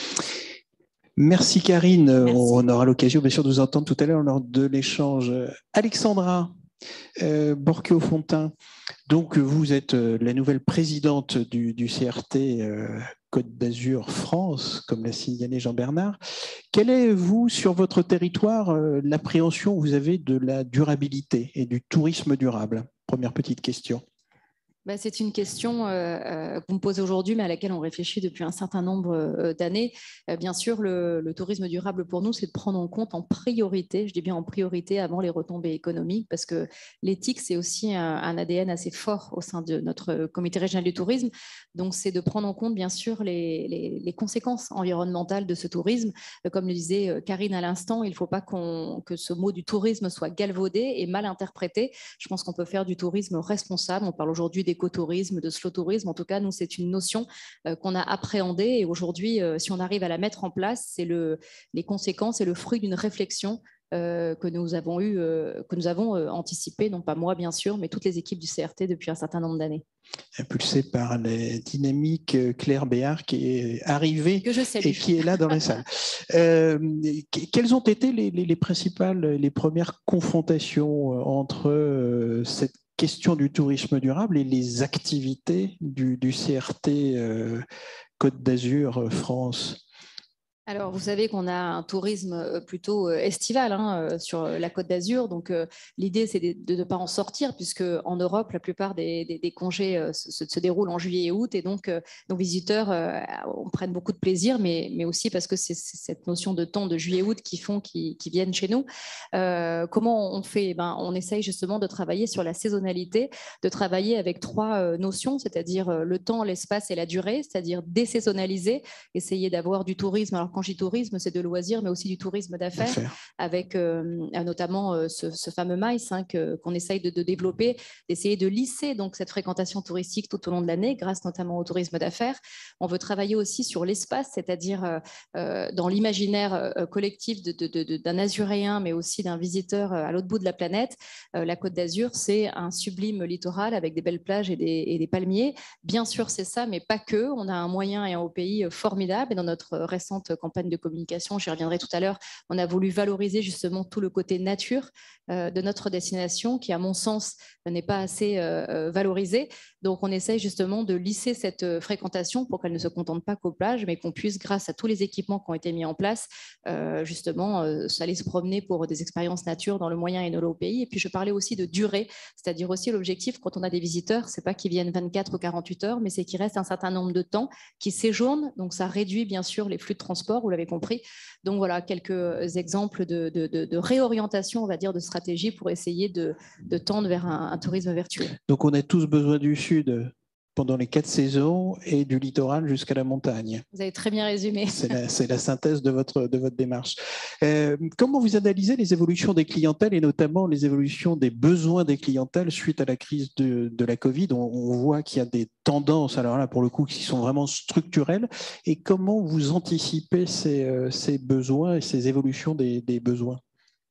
Merci Karine. Merci. On aura l'occasion bien sûr de vous entendre tout à l'heure lors de l'échange. Alexandra euh, Borchio-Fontimp, donc vous êtes la nouvelle présidente du, du C R T euh, Côte d'Azur France, comme l'a signalé Jean-Bernard. Quelle est, vous, sur votre territoire, euh, l'appréhension que vous avez de la durabilité et du tourisme durable? Première petite question. Ben, c'est une question euh, euh, qu'on me pose aujourd'hui, mais à laquelle on réfléchit depuis un certain nombre euh, d'années. Euh, bien sûr, le, le tourisme durable pour nous, c'est de prendre en compte en priorité, je dis bien en priorité avant les retombées économiques, parce que l'éthique, c'est aussi un, un A D N assez fort au sein de notre comité régional du tourisme. Donc, c'est de prendre en compte, bien sûr, les, les, les conséquences environnementales de ce tourisme. Euh, comme le disait Karine à l'instant, il ne faut pas qu'on, que ce mot du tourisme soit galvaudé et mal interprété. Je pense qu'on peut faire du tourisme responsable. On parle aujourd'hui d'écotourisme, de slow tourisme. En tout cas, nous, c'est une notion euh, qu'on a appréhendée. Et aujourd'hui, euh, si on arrive à la mettre en place, c'est le, les conséquences et le fruit d'une réflexion euh, que nous avons eu, euh, que nous avons euh, anticipé, non pas moi, bien sûr, mais toutes les équipes du C R T depuis un certain nombre d'années. Impulsé par les dynamiques Claire Béard qui est arrivée que je salue. Et qui est là dans la salle. Euh, quelles ont été les, les, les principales, les premières confrontations entre euh, cette question du tourisme durable et les activités du, du C R T euh, Côte d'Azur France? Alors, vous savez qu'on a un tourisme plutôt estival hein, sur la Côte d'Azur. Donc, euh, l'idée, c'est de ne pas en sortir, puisque en Europe, la plupart des, des, des congés euh, se, se déroulent en juillet et août. Et donc, euh, nos visiteurs euh, on prenne beaucoup de plaisir, mais, mais aussi parce que c'est cette notion de temps de juillet-août qui font qu'ils qui viennent chez nous. Euh, comment on fait? Ben, on essaye justement de travailler sur la saisonnalité, de travailler avec trois euh, notions, c'est-à-dire le temps, l'espace et la durée, c'est-à-dire désaisonnaliser, essayer d'avoir du tourisme. Alors, quand je dis tourisme, c'est de loisirs, mais aussi du tourisme d'affaires, avec euh, notamment euh, ce, ce fameux MICE hein, qu'on essaye de, de développer, d'essayer de lisser donc, cette fréquentation touristique tout au long de l'année, grâce notamment au tourisme d'affaires. On veut travailler aussi sur l'espace, c'est-à-dire euh, euh, dans l'imaginaire euh, collectif de, de, de, d'un Azuréen, mais aussi d'un visiteur à l'autre bout de la planète. Euh, la Côte d'Azur, c'est un sublime littoral avec des belles plages et des, et des palmiers. Bien sûr, c'est ça, mais pas que. On a un moyen et un O P I formidable. Et dans notre récente campagne campagne de communication, j'y reviendrai tout à l'heure, on a voulu valoriser justement tout le côté nature euh, de notre destination qui, à mon sens, n'est pas assez euh, valorisé. Donc, on essaye justement de lisser cette fréquentation pour qu'elle ne se contente pas qu'aux plages, mais qu'on puisse, grâce à tous les équipements qui ont été mis en place, euh, justement, euh, aller se promener pour des expériences nature dans le moyen et dans le pays. Et puis, je parlais aussi de durée, c'est-à-dire aussi l'objectif, quand on a des visiteurs, c'est pas qu'ils viennent vingt-quatre ou quarante-huit heures, mais c'est qu'ils restent un certain nombre de temps, qu'ils séjournent. Donc, ça réduit bien sûr les flux de transport, vous l'avez compris. Donc, voilà, quelques exemples de, de, de, de réorientation, on va dire, de stratégie pour essayer de, de tendre vers un, un tourisme vertueux. Donc, on a tous besoin du Sud pendant les quatre saisons et du littoral jusqu'à la montagne. Vous avez très bien résumé. C'est la, c'est la synthèse de votre, de votre démarche. Euh, comment vous analysez les évolutions des clientèles et notamment les évolutions des besoins des clientèles suite à la crise de, de la Covid? On, on voit qu'il y a des tendances, alors là pour le coup, qui sont vraiment structurelles. Et comment vous anticipez ces, ces besoins et ces évolutions des, des besoins?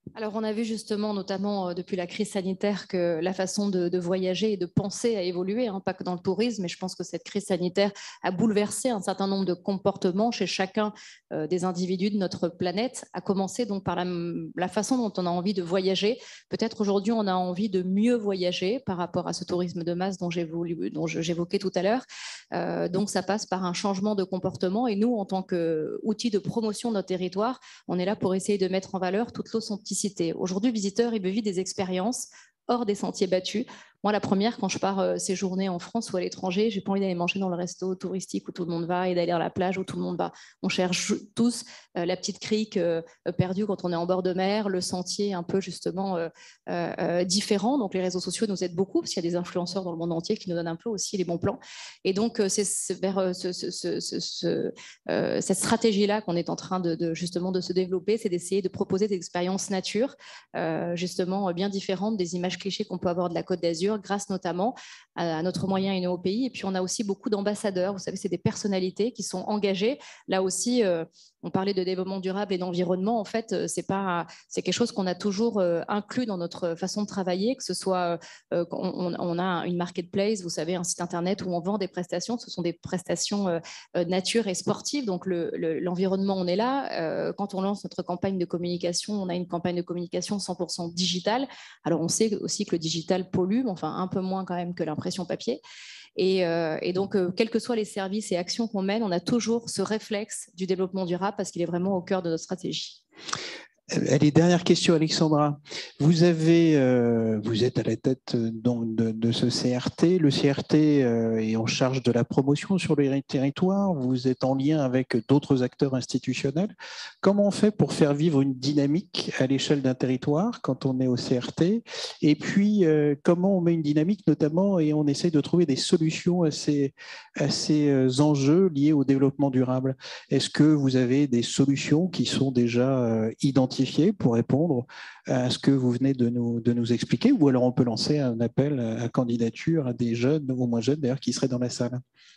Alors, on a vu justement, notamment euh, depuis la crise sanitaire, que la façon de, de voyager et de penser a évolué, hein, pas que dans le tourisme, mais je pense que cette crise sanitaire a bouleversé un certain nombre de comportements chez chacun euh, des individus de notre planète, à commencer donc par la, la façon dont on a envie de voyager. Peut-être aujourd'hui, on a envie de mieux voyager par rapport à ce tourisme de masse dont j'évoquais tout à l'heure. Euh, donc, ça passe par un changement de comportement. Et nous, en tant qu'outil de promotion de notre territoire, on est là pour essayer de mettre en valeur toute l'authenticité. Aujourd'hui, le visiteur, il veut vivre des expériences hors des sentiers battus. Moi, la première, quand je pars euh, séjourner en France ou à l'étranger, j'ai pas envie d'aller manger dans le resto touristique où tout le monde va et d'aller à la plage où tout le monde va. On cherche tous euh, la petite crique euh, perdue quand on est en bord de mer, le sentier un peu justement euh, euh, différent. Donc, les réseaux sociaux nous aident beaucoup parce qu'il y a des influenceurs dans le monde entier qui nous donnent un peu aussi les bons plans. Et donc, euh, c'est vers euh, ce, ce, ce, ce, euh, cette stratégie-là qu'on est en train de, de justement de se développer, c'est d'essayer de proposer des expériences nature, euh, justement bien différentes des images clichés qu'on peut avoir de la Côte d'Azur, grâce notamment à notre moyen et nos pays. Et puis, on a aussi beaucoup d'ambassadeurs. Vous savez, c'est des personnalités qui sont engagées. Là aussi, euh, on parlait de développement durable et d'environnement. En fait, c'est pas, c'est quelque chose qu'on a toujours euh, inclus dans notre façon de travailler, que ce soit, euh, on, on a une marketplace, vous savez, un site internet où on vend des prestations. Ce sont des prestations euh, nature et sportives. Donc, le, le, l'environnement, on est là. Euh, quand on lance notre campagne de communication, on a une campagne de communication cent pour cent digitale. Alors, on sait aussi que le digital pollue, enfin un peu moins quand même que l'impression papier. Et, euh, et donc, euh, quels que soient les services et actions qu'on mène, on a toujours ce réflexe du développement durable parce qu'il est vraiment au cœur de notre stratégie. Allez, dernière question, Alexandra. Vous avez, euh, vous êtes à la tête donc de, de ce C R T. Le C R T euh, est en charge de la promotion sur les territoires. Vous êtes en lien avec d'autres acteurs institutionnels. Comment on fait pour faire vivre une dynamique à l'échelle d'un territoire quand on est au C R T? Et puis, euh, comment on met une dynamique notamment et on essaye de trouver des solutions à ces, à ces enjeux liés au développement durable? Est-ce que vous avez des solutions qui sont déjà euh, identifiées pour répondre à ce que vous venez de nous, de nous expliquer, ou alors on peut lancer un appel à candidature à des jeunes, ou moins jeunes d'ailleurs, qui seraient dans la salle?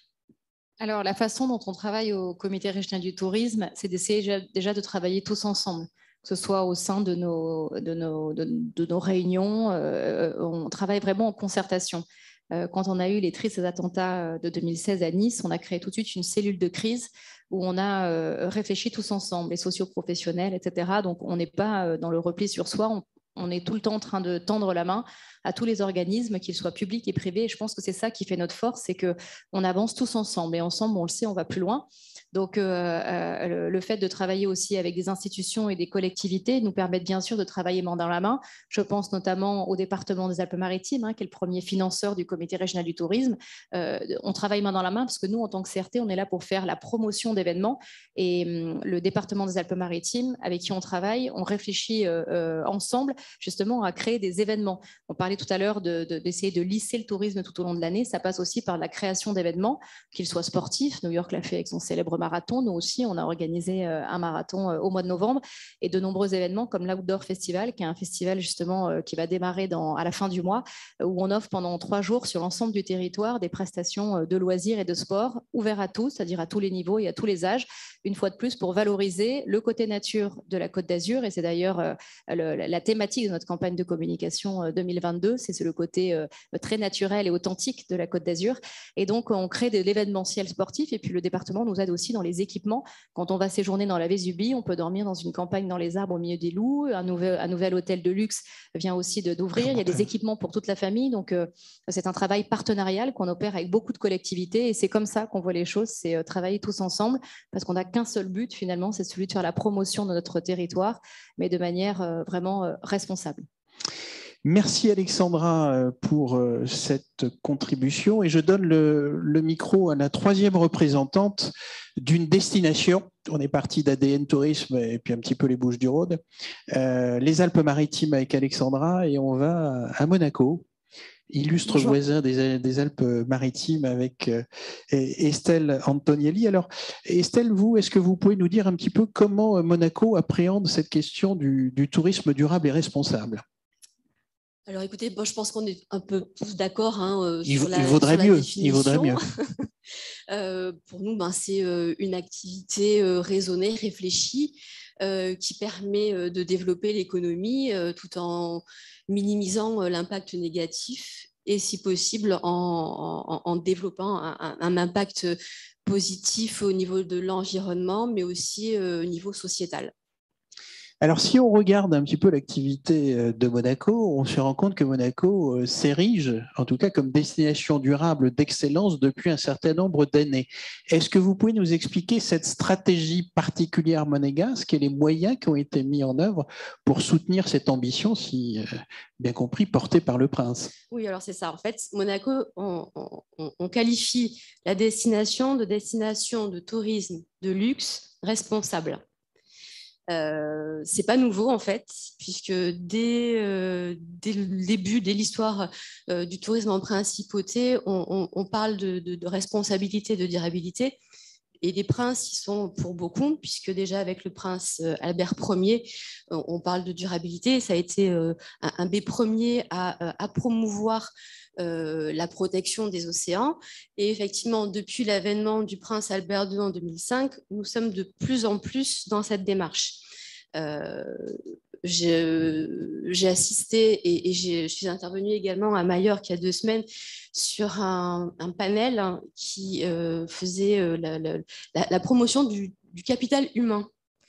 Alors, la façon dont on travaille au Comité régional du tourisme, c'est d'essayer déjà de travailler tous ensemble, que ce soit au sein de nos, de nos, de, de nos réunions. Euh, on travaille vraiment en concertation. Quand on a eu les tristes attentats de deux mille seize à Nice, on a créé tout de suite une cellule de crise où on a réfléchi tous ensemble, les socioprofessionnels, et cetera. Donc, on n'est pas dans le repli sur soi, on, on est tout le temps en train de tendre la main à tous les organismes, qu'ils soient publics et privés. Et je pense que c'est ça qui fait notre force, c'est qu'on avance tous ensemble. Et ensemble, on le sait, on va plus loin. Donc, euh, euh, le, le fait de travailler aussi avec des institutions et des collectivités nous permet bien sûr de travailler main dans la main. Je pense notamment au département des Alpes-Maritimes, hein, qui est le premier financeur du Comité régional du tourisme. Euh, on travaille main dans la main parce que nous, en tant que C R T, on est là pour faire la promotion d'événements. Et hum, le département des Alpes-Maritimes, avec qui on travaille, on réfléchit euh, euh, ensemble justement à créer des événements. On parlait tout à l'heure de, de, d'essayer de lisser le tourisme tout au long de l'année. Ça passe aussi par la création d'événements, qu'ils soient sportifs. New York l'a fait avec son célèbre marathon. Nous aussi, on a organisé un marathon au mois de novembre et de nombreux événements comme l'Outdoor Festival, qui est un festival justement qui va démarrer dans, à la fin du mois, où on offre pendant trois jours sur l'ensemble du territoire des prestations de loisirs et de sport ouverts à tous, c'est-à-dire à tous les niveaux et à tous les âges, une fois de plus pour valoriser le côté nature de la Côte d'Azur. Et c'est d'ailleurs le, la thématique de notre campagne de communication deux mille vingt-deux, c'est le côté très naturel et authentique de la Côte d'Azur. Et donc, on crée de l'événementiel sportif et puis le département nous aide aussi dans les équipements. Quand on va séjourner dans la Vésubie, on peut dormir dans une campagne dans les arbres au milieu des loups. Un nouvel, un nouvel hôtel de luxe vient aussi d'ouvrir. Il y a des équipements pour toute la famille. Donc, euh, c'est un travail partenarial qu'on opère avec beaucoup de collectivités. Et c'est comme ça qu'on voit les choses, c'est euh, travailler tous ensemble parce qu'on n'a qu'un seul but finalement, c'est celui de faire la promotion de notre territoire, mais de manière euh, vraiment euh, responsable. Merci Alexandra pour cette contribution et je donne le, le micro à la troisième représentante d'une destination. On est parti d'A D N Tourisme et puis un petit peu les Bouches-du-Rhône, euh, les Alpes-Maritimes avec Alexandra et on va à Monaco. Illustre Bonjour. voisin des, des Alpes-Maritimes avec euh, Estelle Antonielli. Alors, Estelle, vous, est-ce que vous pouvez nous dire un petit peu comment Monaco appréhende cette question du, du tourisme durable et responsable ? Alors écoutez, bon, je pense qu'on est un peu tous d'accord hein, euh, il, sur la, il vaudrait sur la mieux, définition. Il vaudrait mieux. euh, pour nous, ben, c'est euh, une activité euh, raisonnée, réfléchie, euh, qui permet euh, de développer l'économie euh, tout en minimisant euh, l'impact négatif et si possible en, en, en développant un, un, un impact positif au niveau de l'environnement, mais aussi euh, au niveau sociétal. Alors, si on regarde un petit peu l'activité de Monaco, on se rend compte que Monaco s'érige, en tout cas comme destination durable d'excellence depuis un certain nombre d'années. Est-ce que vous pouvez nous expliquer cette stratégie particulière monégasque et les moyens qui ont été mis en œuvre pour soutenir cette ambition, si bien compris, portée par le prince? Oui, alors c'est ça. En fait, Monaco, on, on, on qualifie la destination de destination de tourisme de luxe responsable. Euh, c'est pas nouveau en fait, puisque dès, euh, dès le début, dès l'histoire euh, du tourisme en principauté, on, on, on parle de, de, de responsabilité, de durabilité. Et les princes y sont pour beaucoup, puisque déjà avec le prince Albert Ier, on parle de durabilité. Ça a été un, un des premiers à, à promouvoir euh, la protection des océans. Et effectivement, depuis l'avènement du prince Albert deux en deux mille cinq, nous sommes de plus en plus dans cette démarche. Euh, j'ai assisté et, et je suis intervenue également à Majorque il y a deux semaines sur un, un panel qui euh, faisait euh, la, la, la promotion du, du capital humain.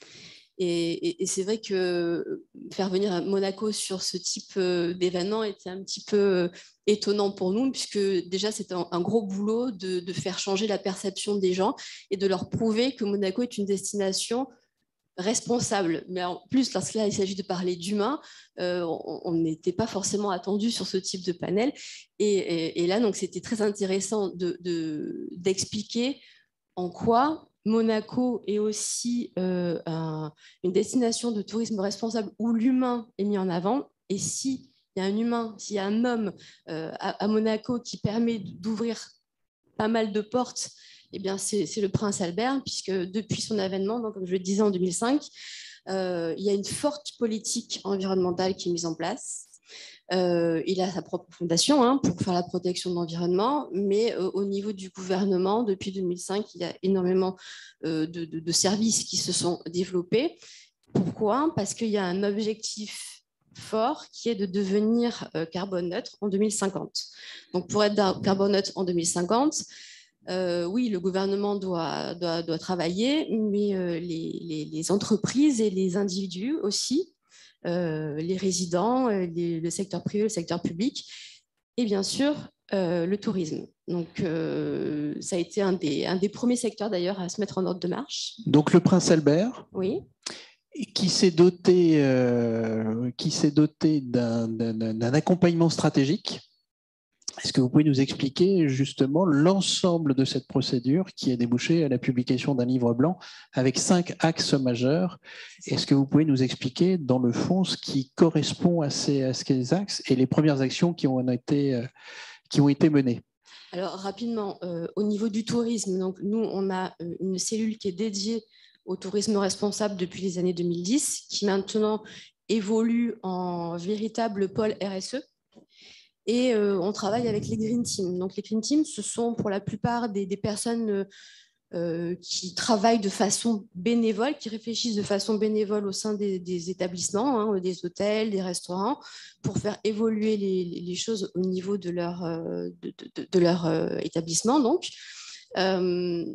Et, et, et c'est vrai que faire venir à Monaco sur ce type d'événement était un petit peu étonnant pour nous, puisque déjà c'est un, un gros boulot de, de faire changer la perception des gens et de leur prouver que Monaco est une destination responsable. Mais en plus, lorsqu'il s'agit de parler d'humain, euh, on n'était pas forcément attendu sur ce type de panel. Et, et, et là, donc, c'était très intéressant de, de, d'expliquer en quoi Monaco est aussi euh, un, une destination de tourisme responsable où l'humain est mis en avant. Et s'il y a un humain, s'il y a un homme euh, à, à Monaco qui permet d'ouvrir pas mal de portes, eh bien, c'est, c'est le prince Albert, puisque depuis son avènement, donc, comme je le disais en deux mille cinq, euh, il y a une forte politique environnementale qui est mise en place. Euh, il a sa propre fondation hein, pour faire la protection de l'environnement, mais euh, au niveau du gouvernement, depuis deux mille cinq, il y a énormément euh, de, de, de services qui se sont développés. Pourquoi ? Parce qu'il y a un objectif fort qui est de devenir euh, carbone neutre en deux mille cinquante. Donc, pour être carbone neutre en deux mille cinquante, Euh, oui, le gouvernement doit, doit, doit travailler, mais euh, les, les, les entreprises et les individus aussi, euh, les résidents, les, le secteur privé, le secteur public, et bien sûr euh, le tourisme. Donc, euh, ça a été un des, un des premiers secteurs d'ailleurs à se mettre en ordre de marche. Donc, le prince Albert, oui. qui s'est doté, euh, qui s'est doté d'un, d'un, d'un accompagnement stratégique. Est-ce que vous pouvez nous expliquer justement l'ensemble de cette procédure qui a débouché à la publication d'un livre blanc avec cinq axes majeurs? Est-ce que vous pouvez nous expliquer dans le fond ce qui correspond à ces, à ces axes et les premières actions qui ont été, euh, qui ont été menées? Alors rapidement, euh, au niveau du tourisme, donc, nous on a une cellule qui est dédiée au tourisme responsable depuis les années deux mille dix, qui maintenant évolue en véritable pôle R S E. Et euh, on travaille avec les Green Teams. Donc, les Green Teams, ce sont pour la plupart des, des personnes euh, qui travaillent de façon bénévole, qui réfléchissent de façon bénévole au sein des, des établissements, hein, des hôtels, des restaurants, pour faire évoluer les, les choses au niveau de leur, euh, de, de, de leur euh, établissement. Donc, euh,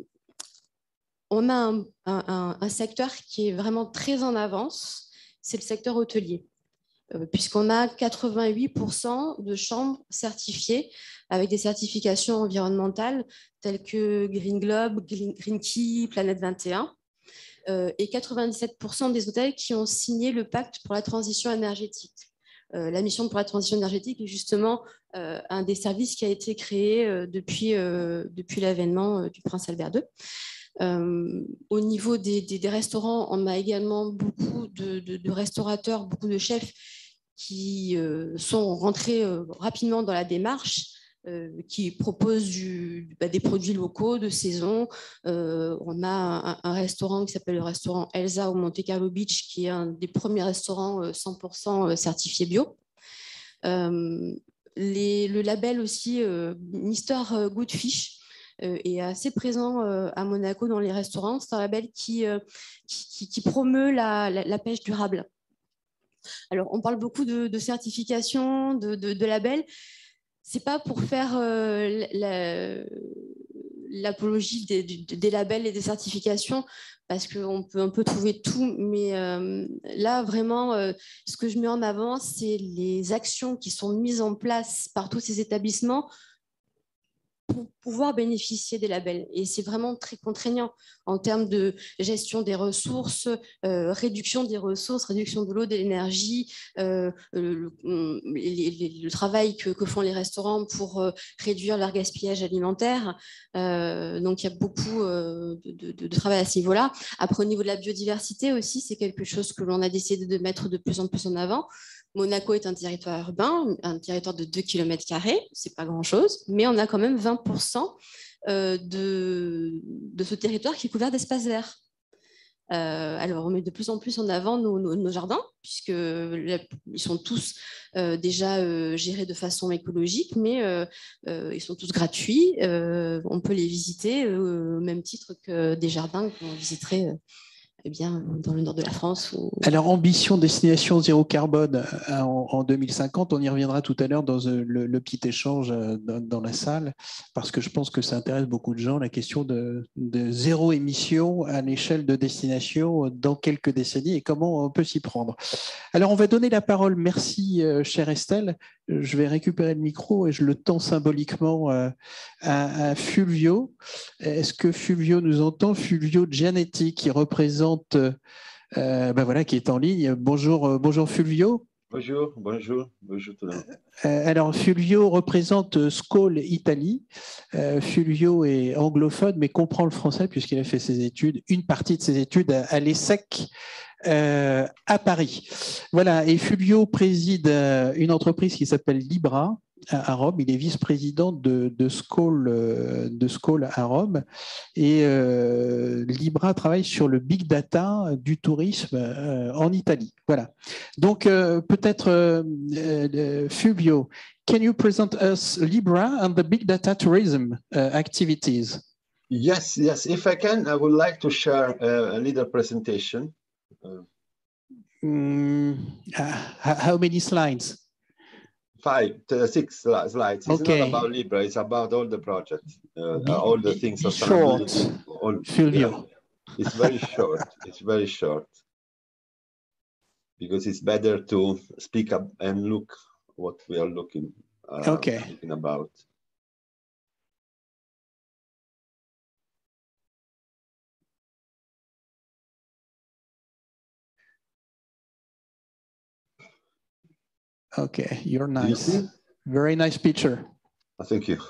on a un, un, un secteur qui est vraiment très en avance, c'est le secteur hôtelier. Puisqu'on a quatre-vingt-huit pour cent de chambres certifiées avec des certifications environnementales telles que Green Globe, Green, Green Key, Planète vingt et un, euh, et quatre-vingt-dix-sept pour cent des hôtels qui ont signé le pacte pour la transition énergétique. Euh, la mission pour la transition énergétique est justement euh, un des services qui a été créé euh, depuis, euh, depuis l'avènement euh, du prince Albert deux. Euh, au niveau des, des, des restaurants, on a également beaucoup de, de, de restaurateurs, beaucoup de chefs qui euh, sont rentrés euh, rapidement dans la démarche, euh, qui proposent du, bah, des produits locaux de saison. Euh, on a un, un restaurant qui s'appelle le restaurant Elsa au Monte Carlo Beach, qui est un des premiers restaurants euh, cent pour cent certifiés bio. Euh, les, le label aussi euh, mister Good Fish, euh, est assez présent euh, à Monaco dans les restaurants. C'est un label qui, euh, qui, qui, qui promeut la, la, la pêche durable. Alors, on parle beaucoup de, de certification, de, de, de labels. C'est pas pour faire euh, la, l'apologie des, des labels et des certifications, parce qu'on peut un peu trouver tout, mais euh, là, vraiment, euh, ce que je mets en avant, c'est les actions qui sont mises en place par tous ces établissements pour pouvoir bénéficier des labels. Et c'est vraiment très contraignant en termes de gestion des ressources, euh, réduction des ressources, réduction de l'eau, de l'énergie, euh, le, le, le, le travail que, que font les restaurants pour euh, réduire leur gaspillage alimentaire. Euh, donc, il y a beaucoup euh, de, de, de travail à ce niveau-là. Après, au niveau de la biodiversité aussi, c'est quelque chose que l'on a décidé de mettre de plus en plus en avant. Monaco est un territoire urbain, un territoire de deux kilomètres carrés, c'est pas grand-chose, mais on a quand même vingt pour cent de, de ce territoire qui est couvert d'espaces verts. Euh, alors, on met de plus en plus en avant nos, nos, nos jardins, puisqu'ils sont tous euh, déjà euh, gérés de façon écologique, mais euh, euh, ils sont tous gratuits. Euh, on peut les visiter euh, au même titre que des jardins qu'on visiterait euh, eh bien, dans le nord de la France. Ou... Alors, ambition destination zéro carbone en, en deux mille cinquante, on y reviendra tout à l'heure dans le, le petit échange dans, dans la salle, parce que je pense que ça intéresse beaucoup de gens, la question de, de zéro émission à l'échelle de destination dans quelques décennies et comment on peut s'y prendre. Alors, on va donner la parole, merci chère Estelle, je vais récupérer le micro et je le tends symboliquement à, à Fulvio. Est-ce que Fulvio nous entend? Fulvio Gianetti qui représente Euh, ben voilà, qui est en ligne. Bonjour, euh, bonjour Fulvio. Bonjour, bonjour, bonjour tout le monde. Euh, alors Fulvio représente Skol Italie. Euh, Fulvio est anglophone mais comprend le français puisqu'il a fait ses études, une partie de ses études à, à l'ESSEC euh, à Paris. Voilà, et Fulvio préside euh, une entreprise qui s'appelle Libra à Rome. Il est vice-président de, de Skol de Skol à Rome. Et euh, Libra travaille sur le big data du tourisme euh, en Italie. Voilà. Donc, euh, peut-être, euh, euh, Fulvio, can you present us Libra and the big data tourism uh, activities? Yes, yes. If I can, I would like to share a, a little presentation. Uh, mm, uh, how many slides? Five, uh, six slides. It's okay. not about Libra. It's about all the projects, uh, be, all the things. Be short, all, Fulvio. Yeah. It's very short. It's very short because it's better to speak up and look what we are looking, uh, okay. looking about. Okay, you're nice. You Very nice picture. Oh, thank you.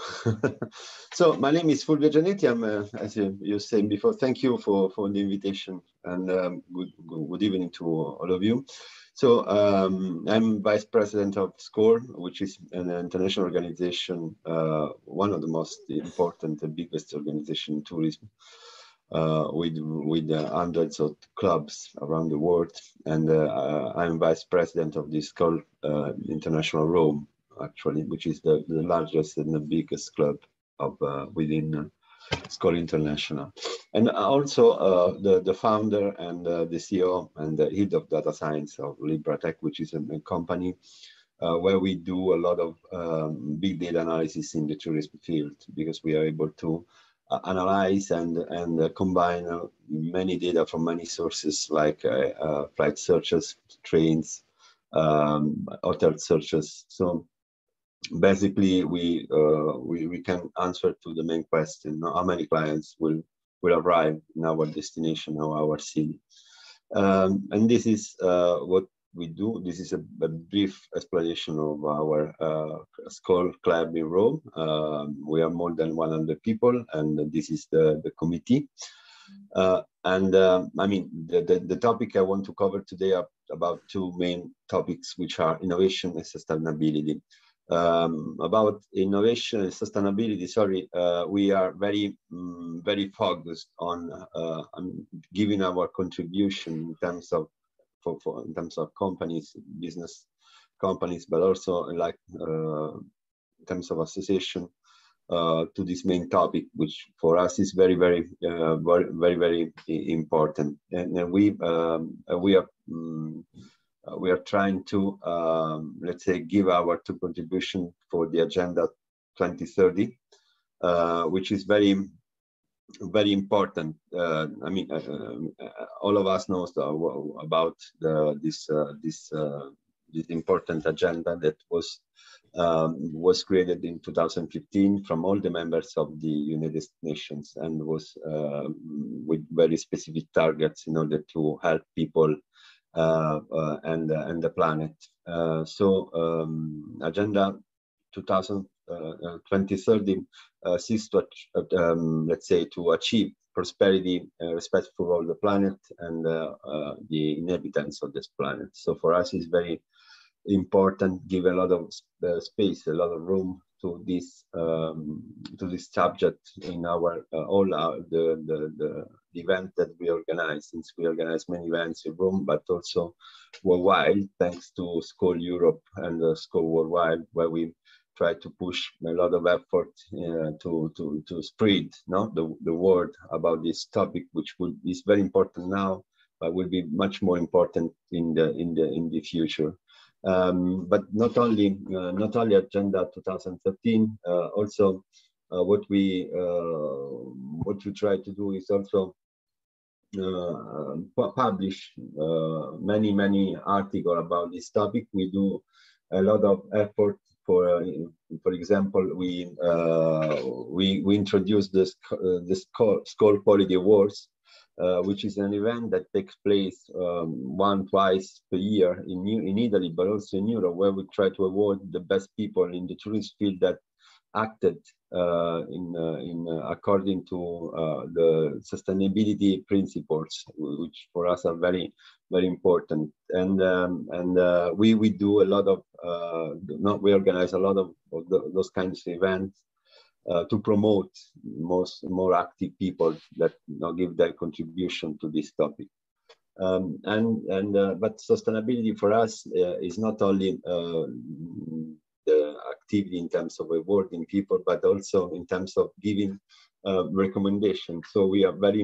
So my name is Fulvio Gianetti. I'm, uh, as you, you said before, thank you for, for the invitation and um, good, good, good evening to all of you. So um, I'm Vice President of SCORE, which is an international organization, uh, one of the most important and biggest organization in tourism. Uh, with with uh, hundreds of clubs around the world, and uh, I'm vice president of this called uh, International Rome, actually, which is the, the largest and the biggest club of uh, within uh, Skol International, and also uh, the the founder and uh, the C E O and the head of data science of LibraTech, which is a, a company uh, where we do a lot of um, big data analysis in the tourism field, because we are able to Uh, analyze and and uh, combine uh, many data from many sources, like uh, uh, flight searches, trains, um, hotel searches. So basically, we uh, we we can answer to the main question: how many clients will will arrive in our destination or our city? Um, and this is uh, what we do. This is a, a brief explanation of our uh, Skol Club in Rome. Um, we are more than one hundred people, and this is the, the committee. Uh, and uh, I mean, the, the, the topic I want to cover today are about two main topics, which are innovation and sustainability. Um, about innovation and sustainability, sorry, uh, we are very, um, very focused on, uh, on giving our contribution in terms of For, for in terms of companies, business companies, but also like uh, in terms of association, uh, to this main topic, which for us is very, very, uh, very, very, very important. And, and we um, we are um, we are trying to um, let's say give our two contribution for the Agenda twenty thirty, uh, which is very, very important. Uh, I mean, uh, uh, all of us knows about the, this uh, this uh, this important agenda that was um, was created in two thousand fifteen from all the members of the United Nations, and was uh, with very specific targets in order to help people uh, uh, and uh, and the planet. Uh, so um, Agenda twenty thirty uh, seeks to, um, let's say, to achieve prosperity, uh, respect for all the planet and uh, uh, the inhabitants of this planet. So for us, it's very important, give a lot of uh, space, a lot of room to this um, to this subject in our uh, all our, the, the the event that we organize. Since we organize many events in Rome, but also worldwide, thanks to School Europe and uh, School Worldwide, where we try to push a lot of effort uh, to to to spread no the the word about this topic, which will is very important now, but will be much more important in the in the in the future. Um, but not only uh, not only Agenda twenty thirteen, uh, also uh, what we uh, what we try to do is also uh, publish uh, many many articles about this topic. We do a lot of effort. For, uh, for example, we uh, we we introduced this uh, this School Quality Awards, uh, which is an event that takes place um, one twice per year in in Italy, but also in Europe, where we try to award the best people in the tourism field that acted uh, in uh, in uh, according to uh, the sustainability principles, which for us are very very important. And um, and uh, we we do a lot of uh, not we organize a lot of, of the, those kinds of events uh, to promote most more active people that you know, give their contribution to this topic. Um, and and uh, but sustainability for us uh, is not only uh, the activity in terms of rewarding people, but also in terms of giving uh, recommendations. So we are very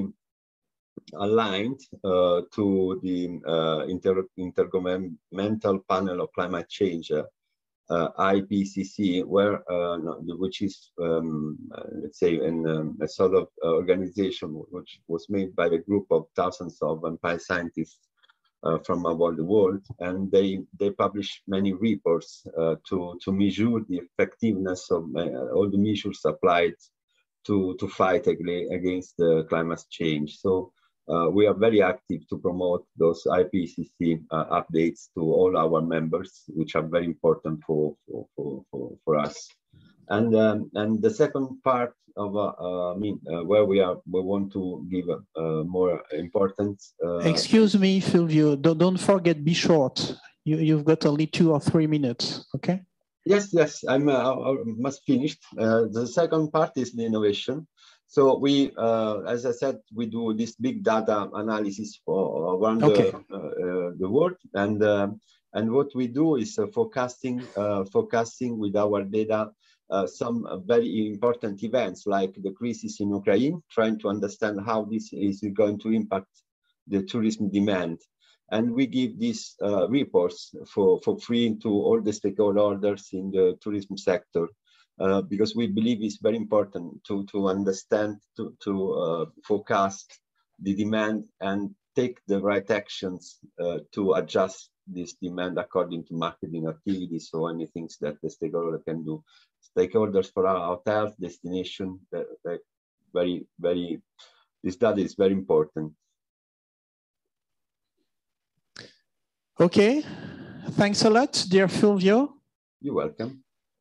aligned uh, to the uh, inter Intergovernmental Panel of Climate Change, uh, uh, I P C C, where uh, which is um, uh, let's say in, um, a sort of uh, organization which was made by a group of thousands of vampire scientists uh, from around the world, and they they publish many reports uh, to to measure the effectiveness of uh, all the measures applied to to fight against the climate change. So. Uh, we are very active to promote those I P C C uh, updates to all our members, which are very important for for for, for, for us. And um, and the second part of uh, uh, I mean uh, where we are, we want to give uh, more importance. Uh, Excuse me, Fulvio. Don't, don't forget, be short. You you've got only two or three minutes. Okay. Yes, yes. I'm uh, almost finished. Uh, the second part is the innovation. So we, uh, as I said, we do this big data analysis for around okay. the, uh, the world, and uh, and what we do is uh, forecasting, uh, forecasting with our data uh, some very important events like the crisis in Ukraine, trying to understand how this is going to impact the tourism demand, and we give these uh, reports for for free to all the stakeholders in the tourism sector. Uh, because we believe it's very important to, to understand, to, to uh, forecast the demand and take the right actions uh, to adjust this demand according to marketing activities or any things that the stakeholder can do. Stakeholders for our hotels, destination, that, that very, very, this data is very important. Okay, thanks a lot, dear Fulvio. You're welcome.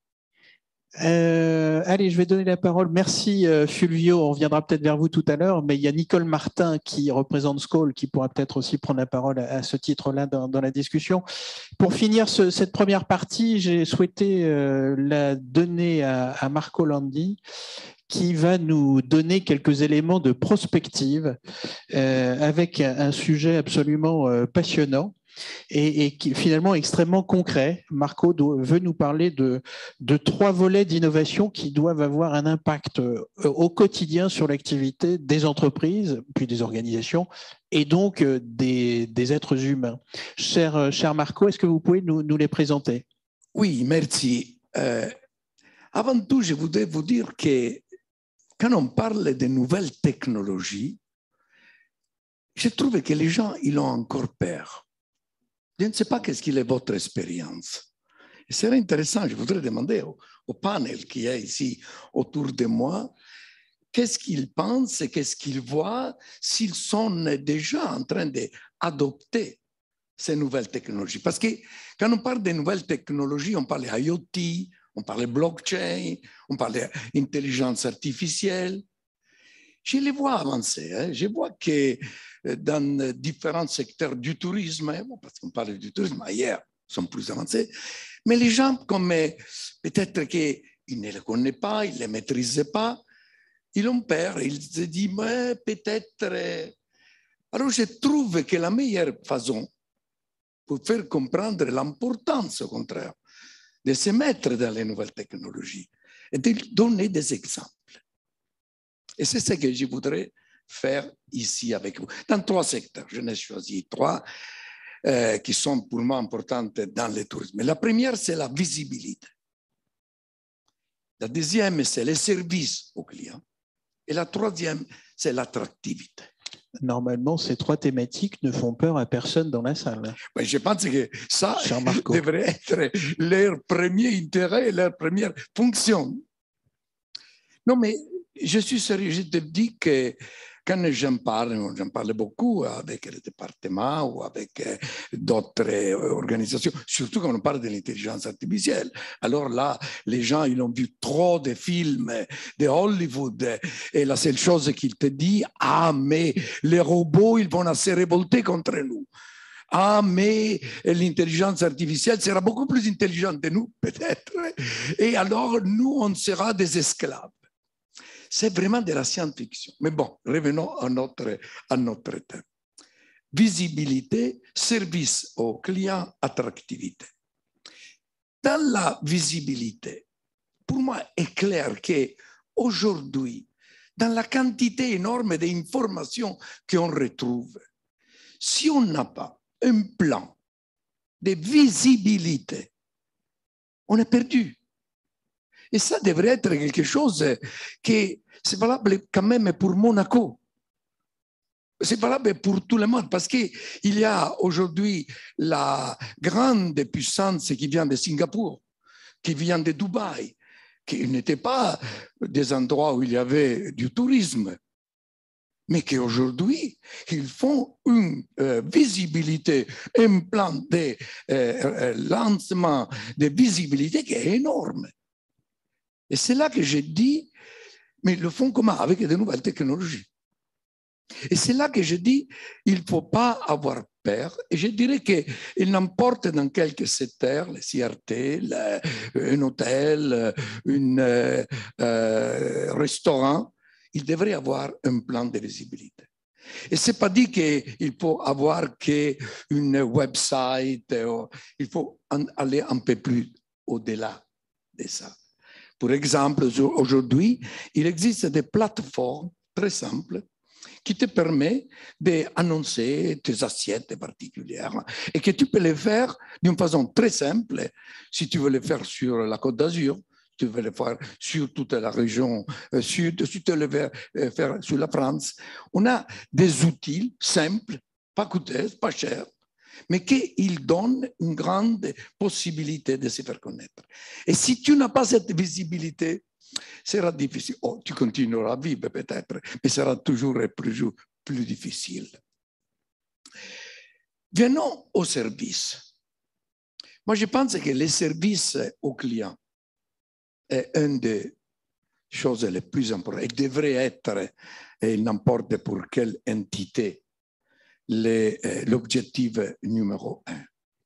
Euh, allez, je vais donner la parole. Merci euh, Fulvio, on reviendra peut-être vers vous tout à l'heure, mais il y a Nicole Martin qui représente School qui pourra peut-être aussi prendre la parole à, à ce titre-là dans, dans la discussion. Pour finir ce, cette première partie, j'ai souhaité euh, la donner à, à Marco Landi, qui va nous donner quelques éléments de prospective euh, avec un, un sujet absolument euh, passionnant. et, et qui est finalement extrêmement concret. Marco veut nous parler de, de trois volets d'innovation qui doivent avoir un impact au quotidien sur l'activité des entreprises, puis des organisations, et donc des, des êtres humains. Cher, cher Marco, est-ce que vous pouvez nous, nous les présenter? Oui, merci. Euh, avant tout, je voudrais vous dire que quand on parle de nouvelles technologies, je trouve que les gens, ils ont encore peur. Je ne sais pas qu'est-ce qu'il est votre expérience. Il serait intéressant, je voudrais demander au, au panel qui est ici autour de moi, qu'est-ce qu'ils pensent et qu'est-ce qu'ils voient s'ils sont déjà en train d'adopter ces nouvelles technologies. Parce que quand on parle de nouvelles technologies, on parle I O T, on parle blockchain, on parle d'intelligence artificielle. Je les vois avancer. Hein. Je vois que dans différents secteurs du tourisme, parce qu'on parle du tourisme ailleurs, sont plus avancés, mais les gens, comme peut-être qu'ils ne les connaissent pas, ils ne les maîtrisent pas, ils ont peur, ils se disent, mais peut-être... Alors je trouve que la meilleure façon pour faire comprendre l'importance, au contraire, de se mettre dans les nouvelles technologies est de donner des exemples. Et c'est ce que je voudrais faire ici avec vous. Dans trois secteurs, je n'ai choisi trois euh, qui sont pour moi importantes dans le tourisme. La première, c'est la visibilité. La deuxième, c'est les services aux clients. Et la troisième, c'est l'attractivité. Normalement, ces trois thématiques ne font peur à personne dans la salle. Mais je pense que ça devrait être leur premier intérêt, leur première fonction. Non, mais je suis sérieux, je te dis que quand j'en parle, j'en parle beaucoup avec le département ou avec d'autres organisations, surtout quand on parle de l'intelligence artificielle. Alors là, les gens, ils ont vu trop de films de Hollywood et la seule chose qu'ils te disent, ah, mais les robots, ils vont se révolter contre nous. Ah, mais l'intelligence artificielle sera beaucoup plus intelligente que nous, peut-être. Et alors, nous, on sera des esclaves. C'est vraiment de la science-fiction. Mais bon, revenons à notre, à notre thème. Visibilité, service aux clients, attractivité. Dans la visibilité, pour moi, est clair qu'aujourd'hui, dans la quantité énorme d'informations qu'on retrouve, si on n'a pas un plan de visibilité, on est perdu. Et ça devrait être quelque chose qui c'est valable quand même pour Monaco. C'est valable pour tout le monde parce qu'il y a aujourd'hui la grande puissance qui vient de Singapour, qui vient de Dubaï, qui n'étaient pas des endroits où il y avait du tourisme, mais qu'aujourd'hui, ils font une euh, visibilité, un plan de euh, lancement de visibilité qui est énorme. Et c'est là que j'ai dit, mais ils le font comment? Avec de nouvelles technologies. Et c'est là que je dis, il ne faut pas avoir peur. Et je dirais qu'il n'importe dans quelques secteurs, le C R T, le, un hôtel, un euh, euh, restaurant, il devrait avoir un plan de visibilité. Et ce n'est pas dit qu'il faut avoir qu'une website, il faut aller un peu plus au-delà de ça. Pour exemple, aujourd'hui, il existe des plateformes très simples qui te permettent d'annoncer tes assiettes particulières et que tu peux les faire d'une façon très simple. Si tu veux les faire sur la Côte d'Azur, tu veux les faire sur toute la région sud, si tu veux les faire sur la France, on a des outils simples, pas coûteux, pas chers, mais qu'ils donnent une grande possibilité de se faire connaître. Et si tu n'as pas cette visibilité, sera difficile. Oh, tu continueras à vivre peut-être, mais sera toujours plus, plus difficile. Venons au service. Moi, je pense que les services aux clients est une des choses les plus importantes et devrait être, et n'importe pour quelle entité, l'objectif numéro un.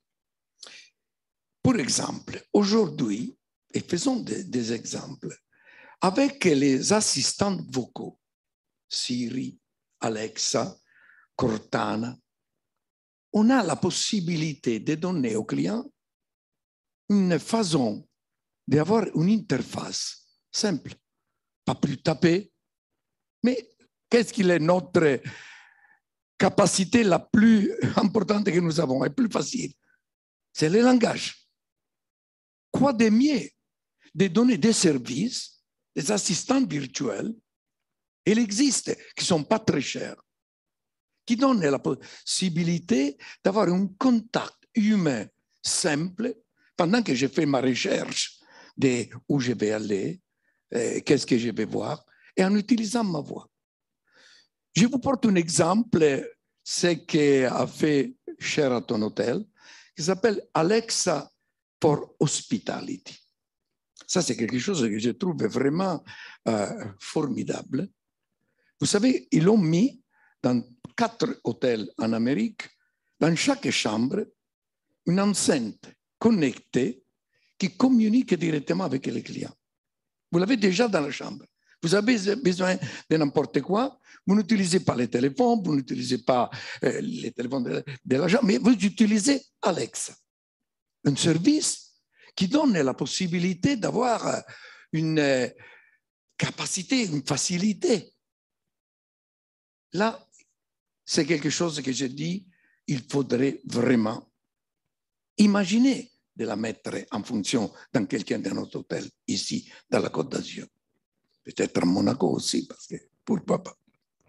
Pour exemple, aujourd'hui, et faisons des, des exemples, avec les assistants vocaux, Siri, Alexa, Cortana, on a la possibilité de donner au client une façon d'avoir une interface simple, pas plus tapée, mais qu'est-ce qu'il est notre capacité la plus importante que nous avons, et plus facile? C'est le langage. Quoi de mieux de donner des services, des assistants virtuels, il existe, qui ne sont pas très chers, qui donnent la possibilité d'avoir un contact humain simple pendant que je fais ma recherche de où je vais aller, euh, qu'est-ce que je vais voir, et en utilisant ma voix. Je vous porte un exemple, ce qu'a fait Sheraton Hotel, qui s'appelle Alexa for Hospitality. Ça, c'est quelque chose que je trouve vraiment euh, formidable. Vous savez, ils l'ont mis dans quatre hôtels en Amérique, dans chaque chambre, une enceinte connectée qui communique directement avec les clients. Vous l'avez déjà dans la chambre. Vous avez besoin de n'importe quoi, vous n'utilisez pas les téléphones, vous n'utilisez pas euh, les téléphones de, de la chambre, mais vous utilisez Alexa. Un service qui donne la possibilité d'avoir une euh, capacité, une facilité. Là, c'est quelque chose que je dis, il faudrait vraiment imaginer de la mettre en fonction dans quelqu'un de notre hôtel, ici, dans la Côte d'Azur. Peut-être à Monaco aussi, parce que pourquoi pas.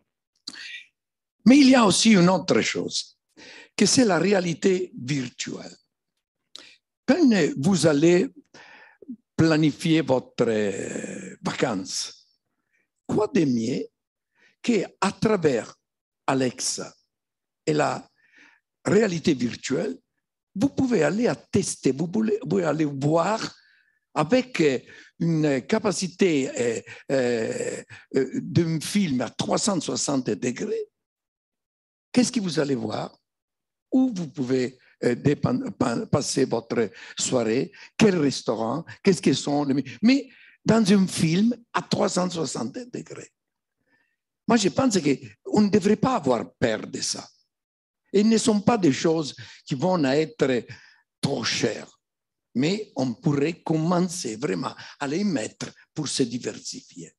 Mais il y a aussi une autre chose, que c'est la réalité virtuelle. Quand vous allez planifier votre vacances, quoi de mieux qu'à travers Alexa et la réalité virtuelle, vous pouvez aller à tester, vous pouvez, vous pouvez aller voir avec une capacité euh, euh, d'un film à trois cent soixante degrés, qu'est-ce que vous allez voir, où vous pouvez euh, passer votre soirée, quel restaurant, qu'est-ce que sont les... Mais dans un film à trois cent soixante degrés. Moi, je pense qu'on ne devrait pas avoir peur de ça. Et ce ne sont pas des choses qui vont être trop chères. Mais on pourrait commencer vraiment à les mettre pour se diversifier.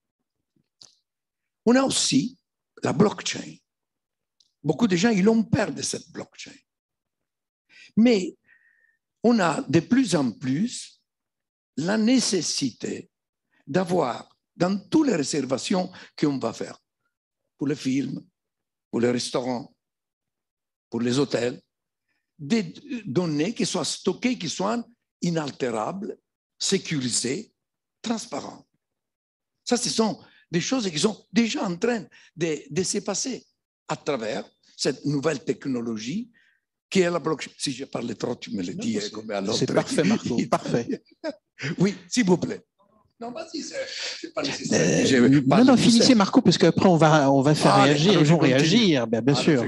On a aussi la blockchain. Beaucoup de gens, ils ont peur de cette blockchain. Mais on a de plus en plus la nécessité d'avoir dans toutes les réservations qu'on va faire, pour les films, pour les restaurants, pour les hôtels, des données qui soient stockées, qui soient inaltérables, sécurisées, transparentes. Ça, ce sont des choses qui sont déjà en train de, de se passer à travers cette nouvelle technologie qui est la blockchain. Si je parle trop, tu me le dis. C'est parfait, Marco, parfait. Oui, s'il vous plaît. Non, vas-y, c'est pas nécessaire. Euh, non, non, finissez, Marco, parce qu'après, on va, on va faire ah, réagir, ils vont réagir, bien, bien ah, sûr.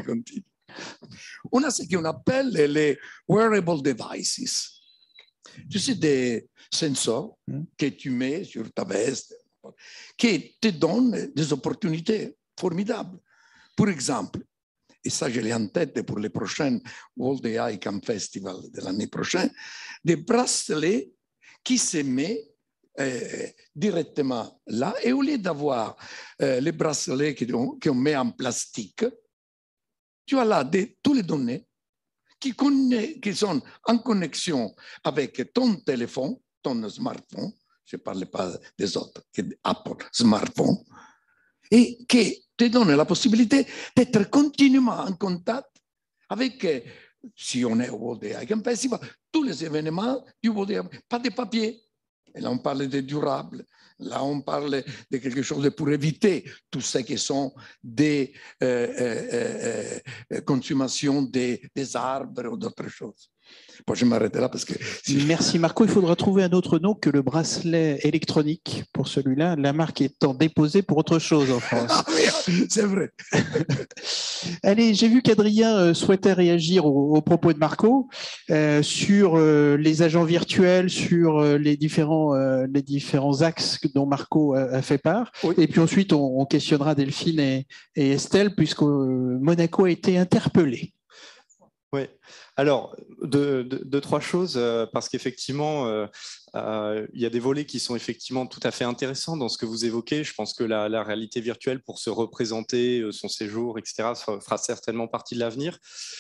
On a ce qu'on appelle les wearable devices. Tu sais, des sensors que tu mets sur ta veste qui te donnent des opportunités formidables. Pour exemple, et ça je l'ai en tête pour les prochaines World A I Camp Festival de l'année prochaine, des bracelets qui se mettent euh, directement là, et au lieu d'avoir euh, les bracelets qu'on qu'on met en plastique, tu as là des, tous les données qui, connaît, qui sont en connexion avec ton téléphone, ton smartphone, je ne parle pas des autres, Apple smartphone, et qui te donne la possibilité d'être continuellement en contact avec, si on est au World A I Camp Festival, tous les événements du World A I, pas de papier. Et là, on parle de durable. Là, on parle de quelque chose pour éviter tout ce qui sont des euh, euh, euh, consommations des, des arbres ou d'autres choses. Bon, je m'arrête là parce que... Merci Marco. Il faudra trouver un autre nom que le bracelet électronique pour celui-là. La marque étant déposée pour autre chose en France. Ah oui, c'est vrai. Allez, j'ai vu qu'Adrien souhaitait réagir aux, aux propos de Marco euh, sur euh, les agents virtuels, sur euh, les, différents, euh, les différents axes dont Marco a, a fait part. Oui. Et puis ensuite, on, on questionnera Delphine et, et Estelle puisque euh, Monaco a été interpellé. Oui, alors, deux, deux, deux, trois choses, euh, parce qu'effectivement, euh, euh, il y a des volets qui sont effectivement tout à fait intéressants dans ce que vous évoquez. Je pense que la, la réalité virtuelle, pour se représenter euh, son séjour, et cetera, fera certainement partie de l'avenir.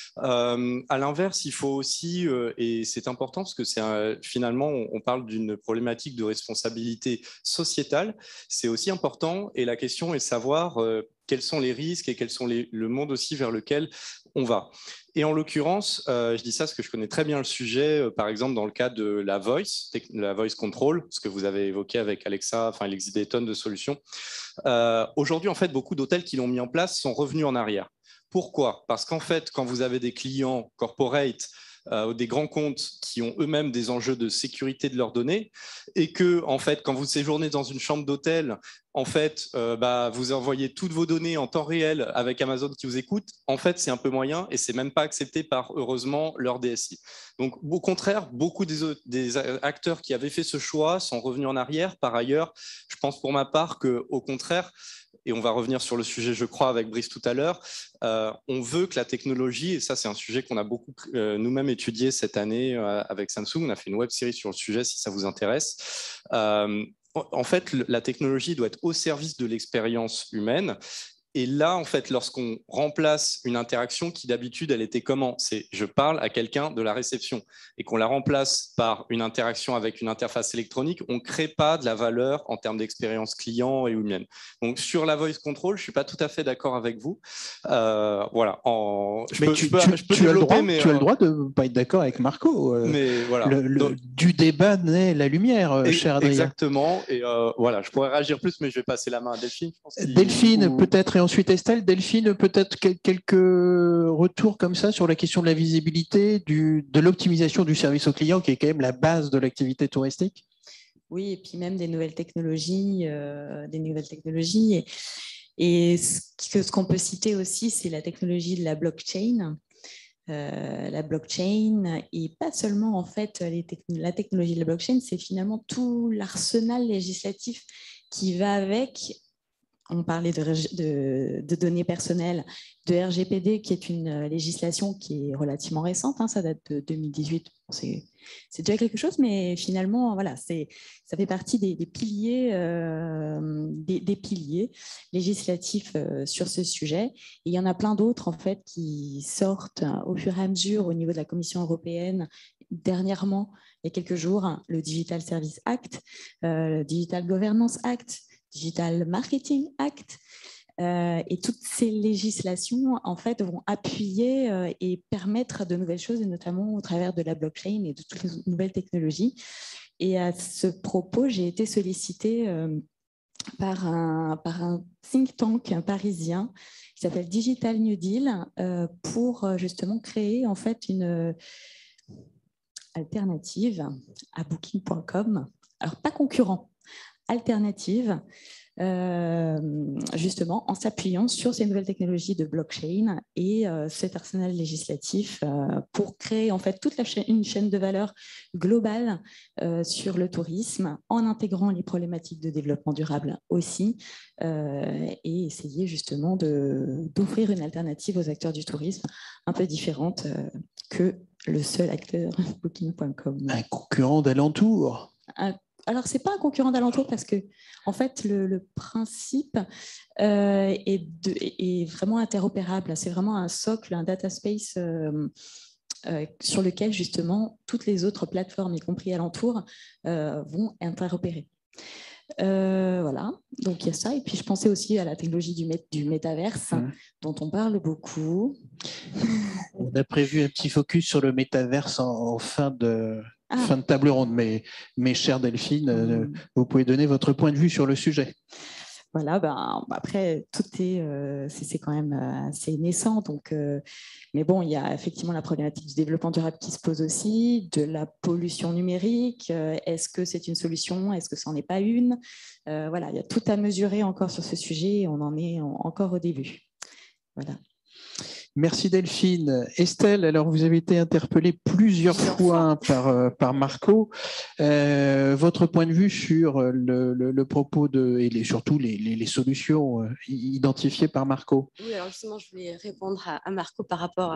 Euh, à l'inverse, il faut aussi, euh, et c'est important parce que c'est un, finalement, on, on parle d'une problématique de responsabilité sociétale, c'est aussi important, et la question est de savoir euh, quels sont les risques et quels sont les, le monde aussi vers lequel on va. Et en l'occurrence, euh, je dis ça parce que je connais très bien le sujet, euh, par exemple dans le cas de la voice, la voice control, ce que vous avez évoqué avec Alexa, enfin il existe des tonnes de solutions. Euh, Aujourd'hui, en fait, beaucoup d'hôtels qui l'ont mis en place sont revenus en arrière. Pourquoi? Parce qu'en fait, quand vous avez des clients corporate, euh, des grands comptes qui ont eux-mêmes des enjeux de sécurité de leurs données, et que, en fait, quand vous séjournez dans une chambre d'hôtel, en fait, euh, bah, vous envoyez toutes vos données en temps réel avec Amazon qui vous écoute, en fait, c'est un peu moyen et c'est même pas accepté par, heureusement, leur D S I. Donc, au contraire, beaucoup des, des acteurs qui avaient fait ce choix sont revenus en arrière. Par ailleurs, je pense pour ma part qu'au contraire, et on va revenir sur le sujet, je crois, avec Brice tout à l'heure, euh, on veut que la technologie, et ça c'est un sujet qu'on a beaucoup euh, nous-mêmes étudié cette année euh, avec Samsung, on a fait une web-série sur le sujet si ça vous intéresse. Euh, en fait, la technologie doit être au service de l'expérience humaine. Et là, en fait, lorsqu'on remplace une interaction qui d'habitude, elle était comment? C'est je parle à quelqu'un de la réception et qu'on la remplace par une interaction avec une interface électronique, on ne crée pas de la valeur en termes d'expérience client et humaine. Donc, sur la voice control, je ne suis pas tout à fait d'accord avec vous. Euh, voilà. En... Je mais peux, tu, je peux, tu, je peux tu, as le droit, mais, tu as le euh... droit de ne pas être d'accord avec Marco. Euh, mais voilà. Le, le, Donc, du débat naît la lumière, et, cher Adrien. Exactement. Et euh, voilà, je pourrais réagir plus, mais je vais passer la main à Delphine. Je pense Delphine, ou... peut-être, et ensuite Estelle. Delphine, peut-être quelques retours comme ça sur la question de la visibilité, du, de l'optimisation du service au client, qui est quand même la base de l'activité touristique. Oui, et puis même des nouvelles technologies, euh, des nouvelles technologies. Et, et ce que ce qu'on peut citer aussi, c'est la technologie de la blockchain. Euh, la blockchain et pas seulement en fait les techn- la technologie de la blockchain, c'est finalement tout l'arsenal législatif qui va avec. On parlait de, de, de données personnelles, de R G P D, qui est une législation qui est relativement récente, hein, ça date de deux mille dix-huit. C'est, c'est déjà quelque chose, mais finalement, voilà, c'est, ça fait partie des, des, piliers, euh, des, des piliers législatifs euh, sur ce sujet. Et il y en a plein d'autres, en fait, qui sortent au fur et à mesure au niveau de la Commission européenne. Dernièrement, il y a quelques jours, le Digital Service Act, euh, le Digital Governance Act, Digital Marketing Act, euh, et toutes ces législations en fait vont appuyer euh, et permettre de nouvelles choses, et notamment au travers de la blockchain et de toutes les nouvelles technologies. Et à ce propos, j'ai été sollicitée euh, par, un, par un think tank parisien qui s'appelle Digital New Deal euh, pour justement créer en fait une alternative à booking point com. Alors pas concurrent, alternative, euh, justement en s'appuyant sur ces nouvelles technologies de blockchain et euh, cet arsenal législatif euh, pour créer en fait toute la cha- une chaîne de valeur globale euh, sur le tourisme en intégrant les problématiques de développement durable aussi euh, et essayer justement de, d'offrir une alternative aux acteurs du tourisme un peu différente euh, que le seul acteur booking point com. Un concurrent d'alentour. Un Alors, ce n'est pas un concurrent d'alentour parce que, en fait, le, le principe euh, est, de, est vraiment interopérable. C'est vraiment un socle, un data space euh, euh, sur lequel, justement, toutes les autres plateformes, y compris alentour, euh, vont interopérer. Euh, voilà, donc il y a ça. Et puis, je pensais aussi à la technologie du, mé- du métaverse, mmh. dont on parle beaucoup. On a prévu un petit focus sur le métaverse en, en fin de... Ah. Fin de table ronde, mais, mais chère Delphine, mmh. euh, vous pouvez donner votre point de vue sur le sujet. Voilà, ben, après, tout est, euh, c'est, c'est quand même assez naissant. Donc, euh, mais bon, il y a effectivement la problématique du développement durable qui se pose aussi, de la pollution numérique. Euh, est-ce que c'est une solution? Est-ce que ça n'en est pas une? euh, Voilà, il y a tout à mesurer encore sur ce sujet et on en est en, encore au début. Voilà. Merci Delphine. Estelle, alors vous avez été interpellée plusieurs, plusieurs fois, fois par, euh, par Marco. Euh, votre point de vue sur le, le, le propos de, et les, surtout les, les, les solutions euh, identifiées par Marco? Oui, alors justement, je voulais répondre à, à Marco par rapport à,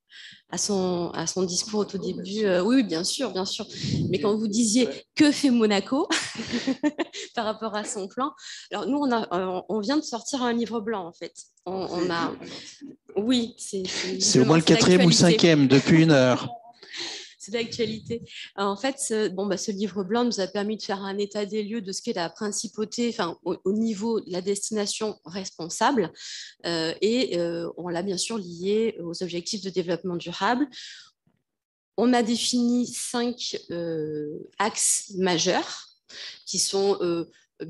à son, à son discours au tout début. Euh, oui, bien sûr, bien sûr. Mais quand vous disiez que fait Monaco par rapport à son plan, alors nous, on, a, on vient de sortir un livre blanc, en fait. On, on a... Oui, c'est... C'est au moins le quatrième ou le cinquième depuis une heure. C'est d'actualité. En fait, ce, bon, bah, ce livre blanc nous a permis de faire un état des lieux de ce qu'est la principauté, enfin, au, au niveau de la destination responsable, euh, et euh, on l'a bien sûr lié aux objectifs de développement durable. On a défini cinq euh, axes majeurs qui sont euh,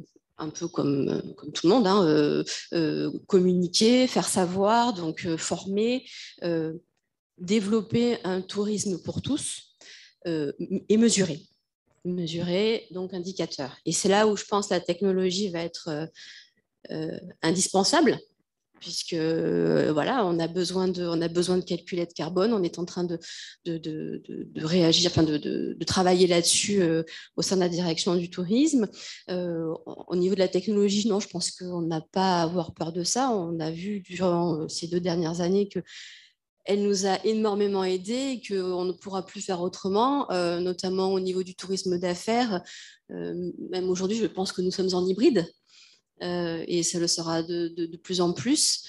un peu comme, comme tout le monde, hein, euh, euh, communiquer, faire savoir, donc euh, former, euh, développer un tourisme pour tous euh, et mesurer. Mesurer, donc indicateur. Et c'est là où je pense que la technologie va être euh, euh, indispensable, puisque euh, voilà, on a besoin de, on a besoin de calculer de carbone. On est en train de, de, de, de, de réagir, enfin de, de, de travailler là-dessus euh, au sein de la direction du tourisme. Euh, au niveau de la technologie, non, je pense qu'on n'a pas à avoir peur de ça. On a vu durant ces deux dernières années que elle nous a énormément aidés et qu'on ne pourra plus faire autrement, euh, notamment au niveau du tourisme d'affaires. Euh, même aujourd'hui, je pense que nous sommes en hybride euh, et ça le sera de, de, de plus en plus.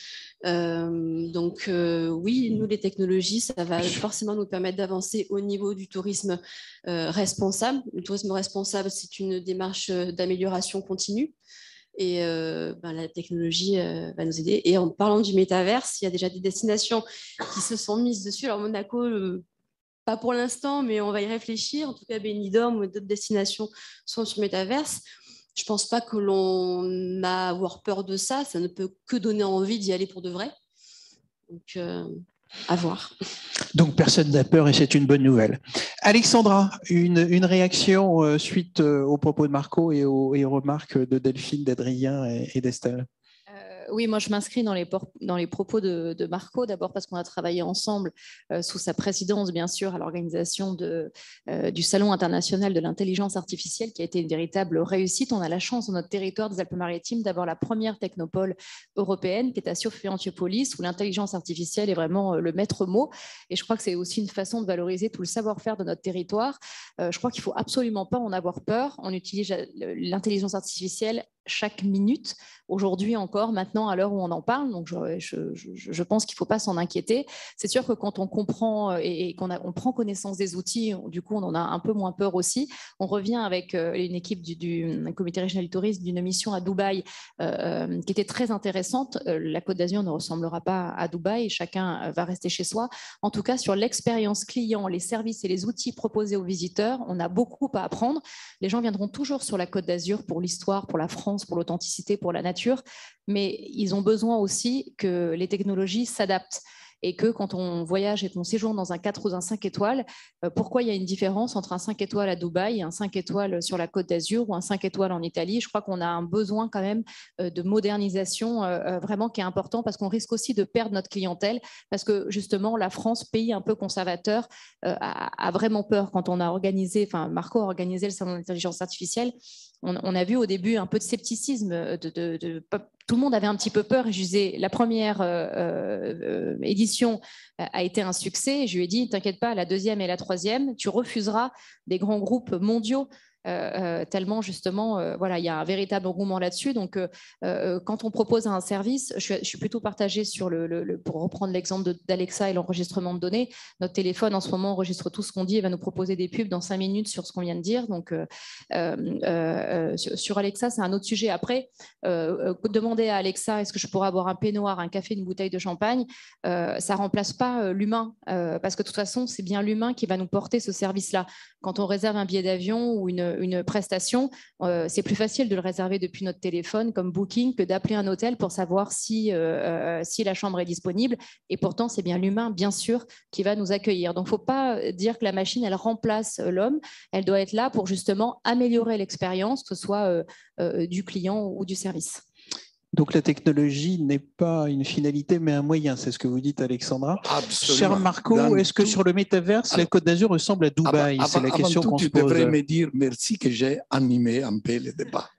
Euh, donc euh, oui, nous, les technologies, ça va forcément nous permettre d'avancer au niveau du tourisme euh, responsable. Le tourisme responsable, c'est une démarche d'amélioration continue. Et euh, ben, la technologie euh, va nous aider. Et en parlant du métaverse, il y a déjà des destinations qui se sont mises dessus. Alors Monaco, euh, pas pour l'instant, mais on va y réfléchir. En tout cas, Benidorm ou d'autres destinations sont sur métaverse. Je ne pense pas que l'on a à avoir peur de ça. Ça ne peut que donner envie d'y aller pour de vrai. Donc, euh, à voir. Donc, personne n'a peur et c'est une bonne nouvelle. Alexandra, une, une réaction euh, suite euh, aux propos de Marco et aux, et aux remarques de Delphine, d'Adrien et, et d'Estelle. Oui, moi je m'inscris dans les, dans les propos de, de Marco, d'abord parce qu'on a travaillé ensemble euh, sous sa présidence, bien sûr, à l'organisation de, euh, du Salon international de l'intelligence artificielle, qui a été une véritable réussite. On a la chance, dans notre territoire des Alpes-Maritimes, d'avoir la première technopole européenne, qui est à Sophia-Antipolis, où l'intelligence artificielle est vraiment le maître mot. Et je crois que c'est aussi une façon de valoriser tout le savoir-faire de notre territoire. Euh, je crois qu'il ne faut absolument pas en avoir peur. On utilise l'intelligence artificielle chaque minute, aujourd'hui encore, maintenant, à l'heure où on en parle. Donc, je, je, je pense qu'il ne faut pas s'en inquiéter. C'est sûr que quand on comprend et, et qu'on a, on prend connaissance des outils, du coup, on en a un peu moins peur aussi. On revient avec une équipe du, du comité régional du tourisme d'une mission à Dubaï euh, qui était très intéressante. La Côte d'Azur ne ressemblera pas à Dubaï. Chacun va rester chez soi. En tout cas, sur l'expérience client, les services et les outils proposés aux visiteurs, on a beaucoup à apprendre. Les gens viendront toujours sur la Côte d'Azur pour l'histoire, pour la France, pour l'authenticité, pour la nature, mais ils ont besoin aussi que les technologies s'adaptent. Et que quand on voyage et qu'on séjourne dans un quatre ou un cinq étoiles, euh, pourquoi il y a une différence entre un cinq étoiles à Dubaï, un cinq étoiles sur la Côte d'Azur ou un cinq étoiles en Italie? Je crois qu'on a un besoin quand même euh, de modernisation euh, vraiment qui est important, parce qu'on risque aussi de perdre notre clientèle, parce que justement la France, pays un peu conservateur, euh, a, a vraiment peur. Quand on a organisé, enfin Marco a organisé le salon de l'intelligence artificielle, on, on a vu au début un peu de scepticisme, de, de, de, tout le monde avait un petit peu peur. Et je disais, la première euh, euh, édition a été un succès. Je lui ai dit, t'inquiète pas, la deuxième et la troisième, tu refuseras des grands groupes mondiaux. Euh, euh, tellement justement, euh, voilà, il y a un véritable engouement là-dessus. Donc, euh, euh, quand on propose un service, je suis, je suis plutôt partagée sur le, le, le pour reprendre l'exemple d'Alexa et l'enregistrement de données. Notre téléphone en ce moment enregistre tout ce qu'on dit et va nous proposer des pubs dans cinq minutes sur ce qu'on vient de dire. Donc, euh, euh, euh, sur, sur Alexa, c'est un autre sujet. Après, euh, euh, demander à Alexa, est-ce que je pourrais avoir un peignoir, un café, une bouteille de champagne, euh, ça remplace pas euh, l'humain, euh, parce que de toute façon, c'est bien l'humain qui va nous porter ce service-là. Quand on réserve un billet d'avion ou une une prestation, euh, c'est plus facile de le réserver depuis notre téléphone comme Booking que d'appeler un hôtel pour savoir si, euh, si la chambre est disponible. Et pourtant, c'est bien l'humain, bien sûr, qui va nous accueillir. Donc, il ne faut pas dire que la machine, elle remplace l'homme. Elle doit être là pour justement améliorer l'expérience, que ce soit euh, euh, du client ou du service. Donc la technologie n'est pas une finalité, mais un moyen, c'est ce que vous dites, Alexandra. Absolument. Cher Marco, est-ce que tout... sur le métaverse, alors, la Côte d'Azur ressemble à Dubaï? C'est la question qu'on se pose. Tu devrais me dire merci que j'ai animé un peu le débat.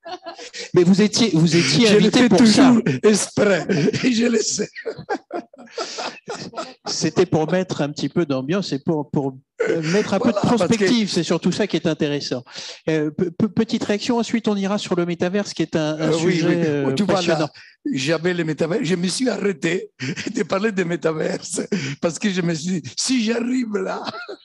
Mais vous étiez, vous étiez je invité le fais pour toujours ça. Exprès, et je le sais. C'était pour mettre un petit peu d'ambiance et pour, pour mettre un voilà, peu de prospective. Que... C'est surtout ça qui est intéressant. Euh, petite réaction. Ensuite, on ira sur le métaverse, qui est un, un euh, sujet oui, oui. Euh, tu passionnant. J'avais le métaverse. Je me suis arrêté de parler de métaverse parce que je me suis dit, si j'arrive là.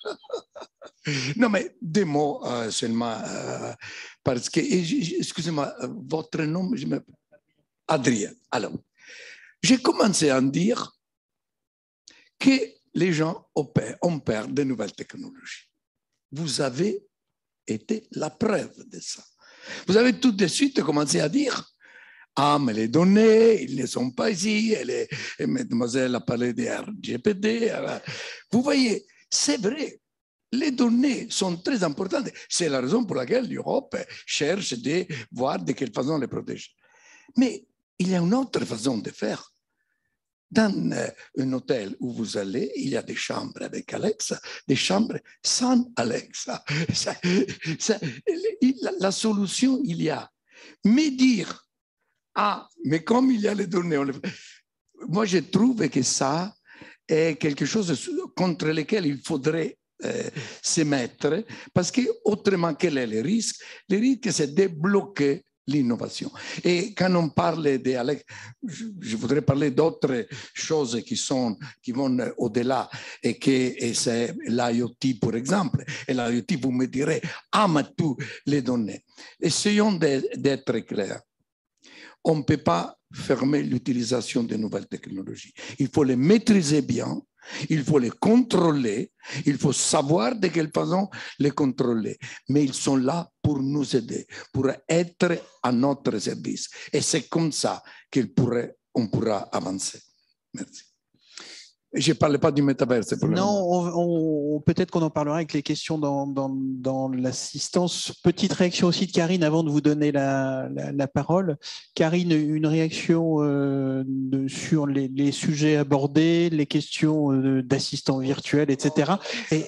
Non, mais deux mots euh, seulement. Euh, parce que, excusez-moi, votre nom, je me... Adrien. Alors, j'ai commencé à dire que les gens ont peur des nouvelles technologies. Vous avez été la preuve de ça. Vous avez tout de suite commencé à dire « Ah, mais les données, ils ne sont pas ici. » Et mademoiselle a parlé de R G P D. Vous voyez, c'est vrai. Les données sont très importantes. C'est la raison pour laquelle l'Europe cherche de voir de quelle façon les protéger. Mais il y a une autre façon de faire. Dans un hôtel où vous allez, il y a des chambres avec Alexa, des chambres sans Alexa. Ça, ça, la, la solution, il y a. Mais dire, ah, mais comme il y a les données, on les... moi je trouve que ça est quelque chose contre lequel il faudrait euh, se mettre, parce que autrement, quel est le risque? Le risque, c'est de bloquer l'innovation. Et quand on parle de Alex, je, je voudrais parler d'autres choses qui sont qui vont au-delà et que et c'est l'IoT par exemple. Et l'IoT, vous me direz, ah mais tous les données. Essayons d'être clairs. On ne peut pas fermer l'utilisation des nouvelles technologies. Il faut les maîtriser bien. Il faut les contrôler, il faut savoir de quelle façon les contrôler. Mais ils sont là pour nous aider, pour être à notre service. Et c'est comme ça qu'on pourra avancer. Merci. Je ne parlais pas du métaverse. Non, on, on, peut-être qu'on en parlera avec les questions dans, dans, dans l'assistance. Petite réaction aussi de Karine avant de vous donner la, la, la parole. Karine, une réaction euh, de, sur les, les sujets abordés, les questions euh, d'assistants virtuels, et cetera. Et,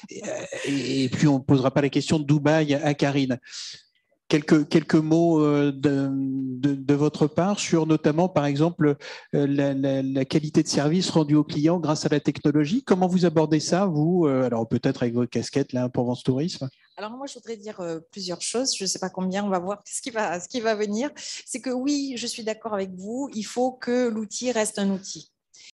et, et puis, on ne posera pas la question de Dubaï à Karine. Quelques, quelques mots de, de, de votre part sur notamment, par exemple, la, la, la qualité de service rendue aux clients grâce à la technologie. Comment vous abordez ça, vous? Alors peut-être avec votre casquette là, pour Vence Tourisme. Alors moi, je voudrais dire euh, plusieurs choses. Je ne sais pas combien, on va voir ce qui va, ce qui va venir. C'est que oui, je suis d'accord avec vous, il faut que l'outil reste un outil.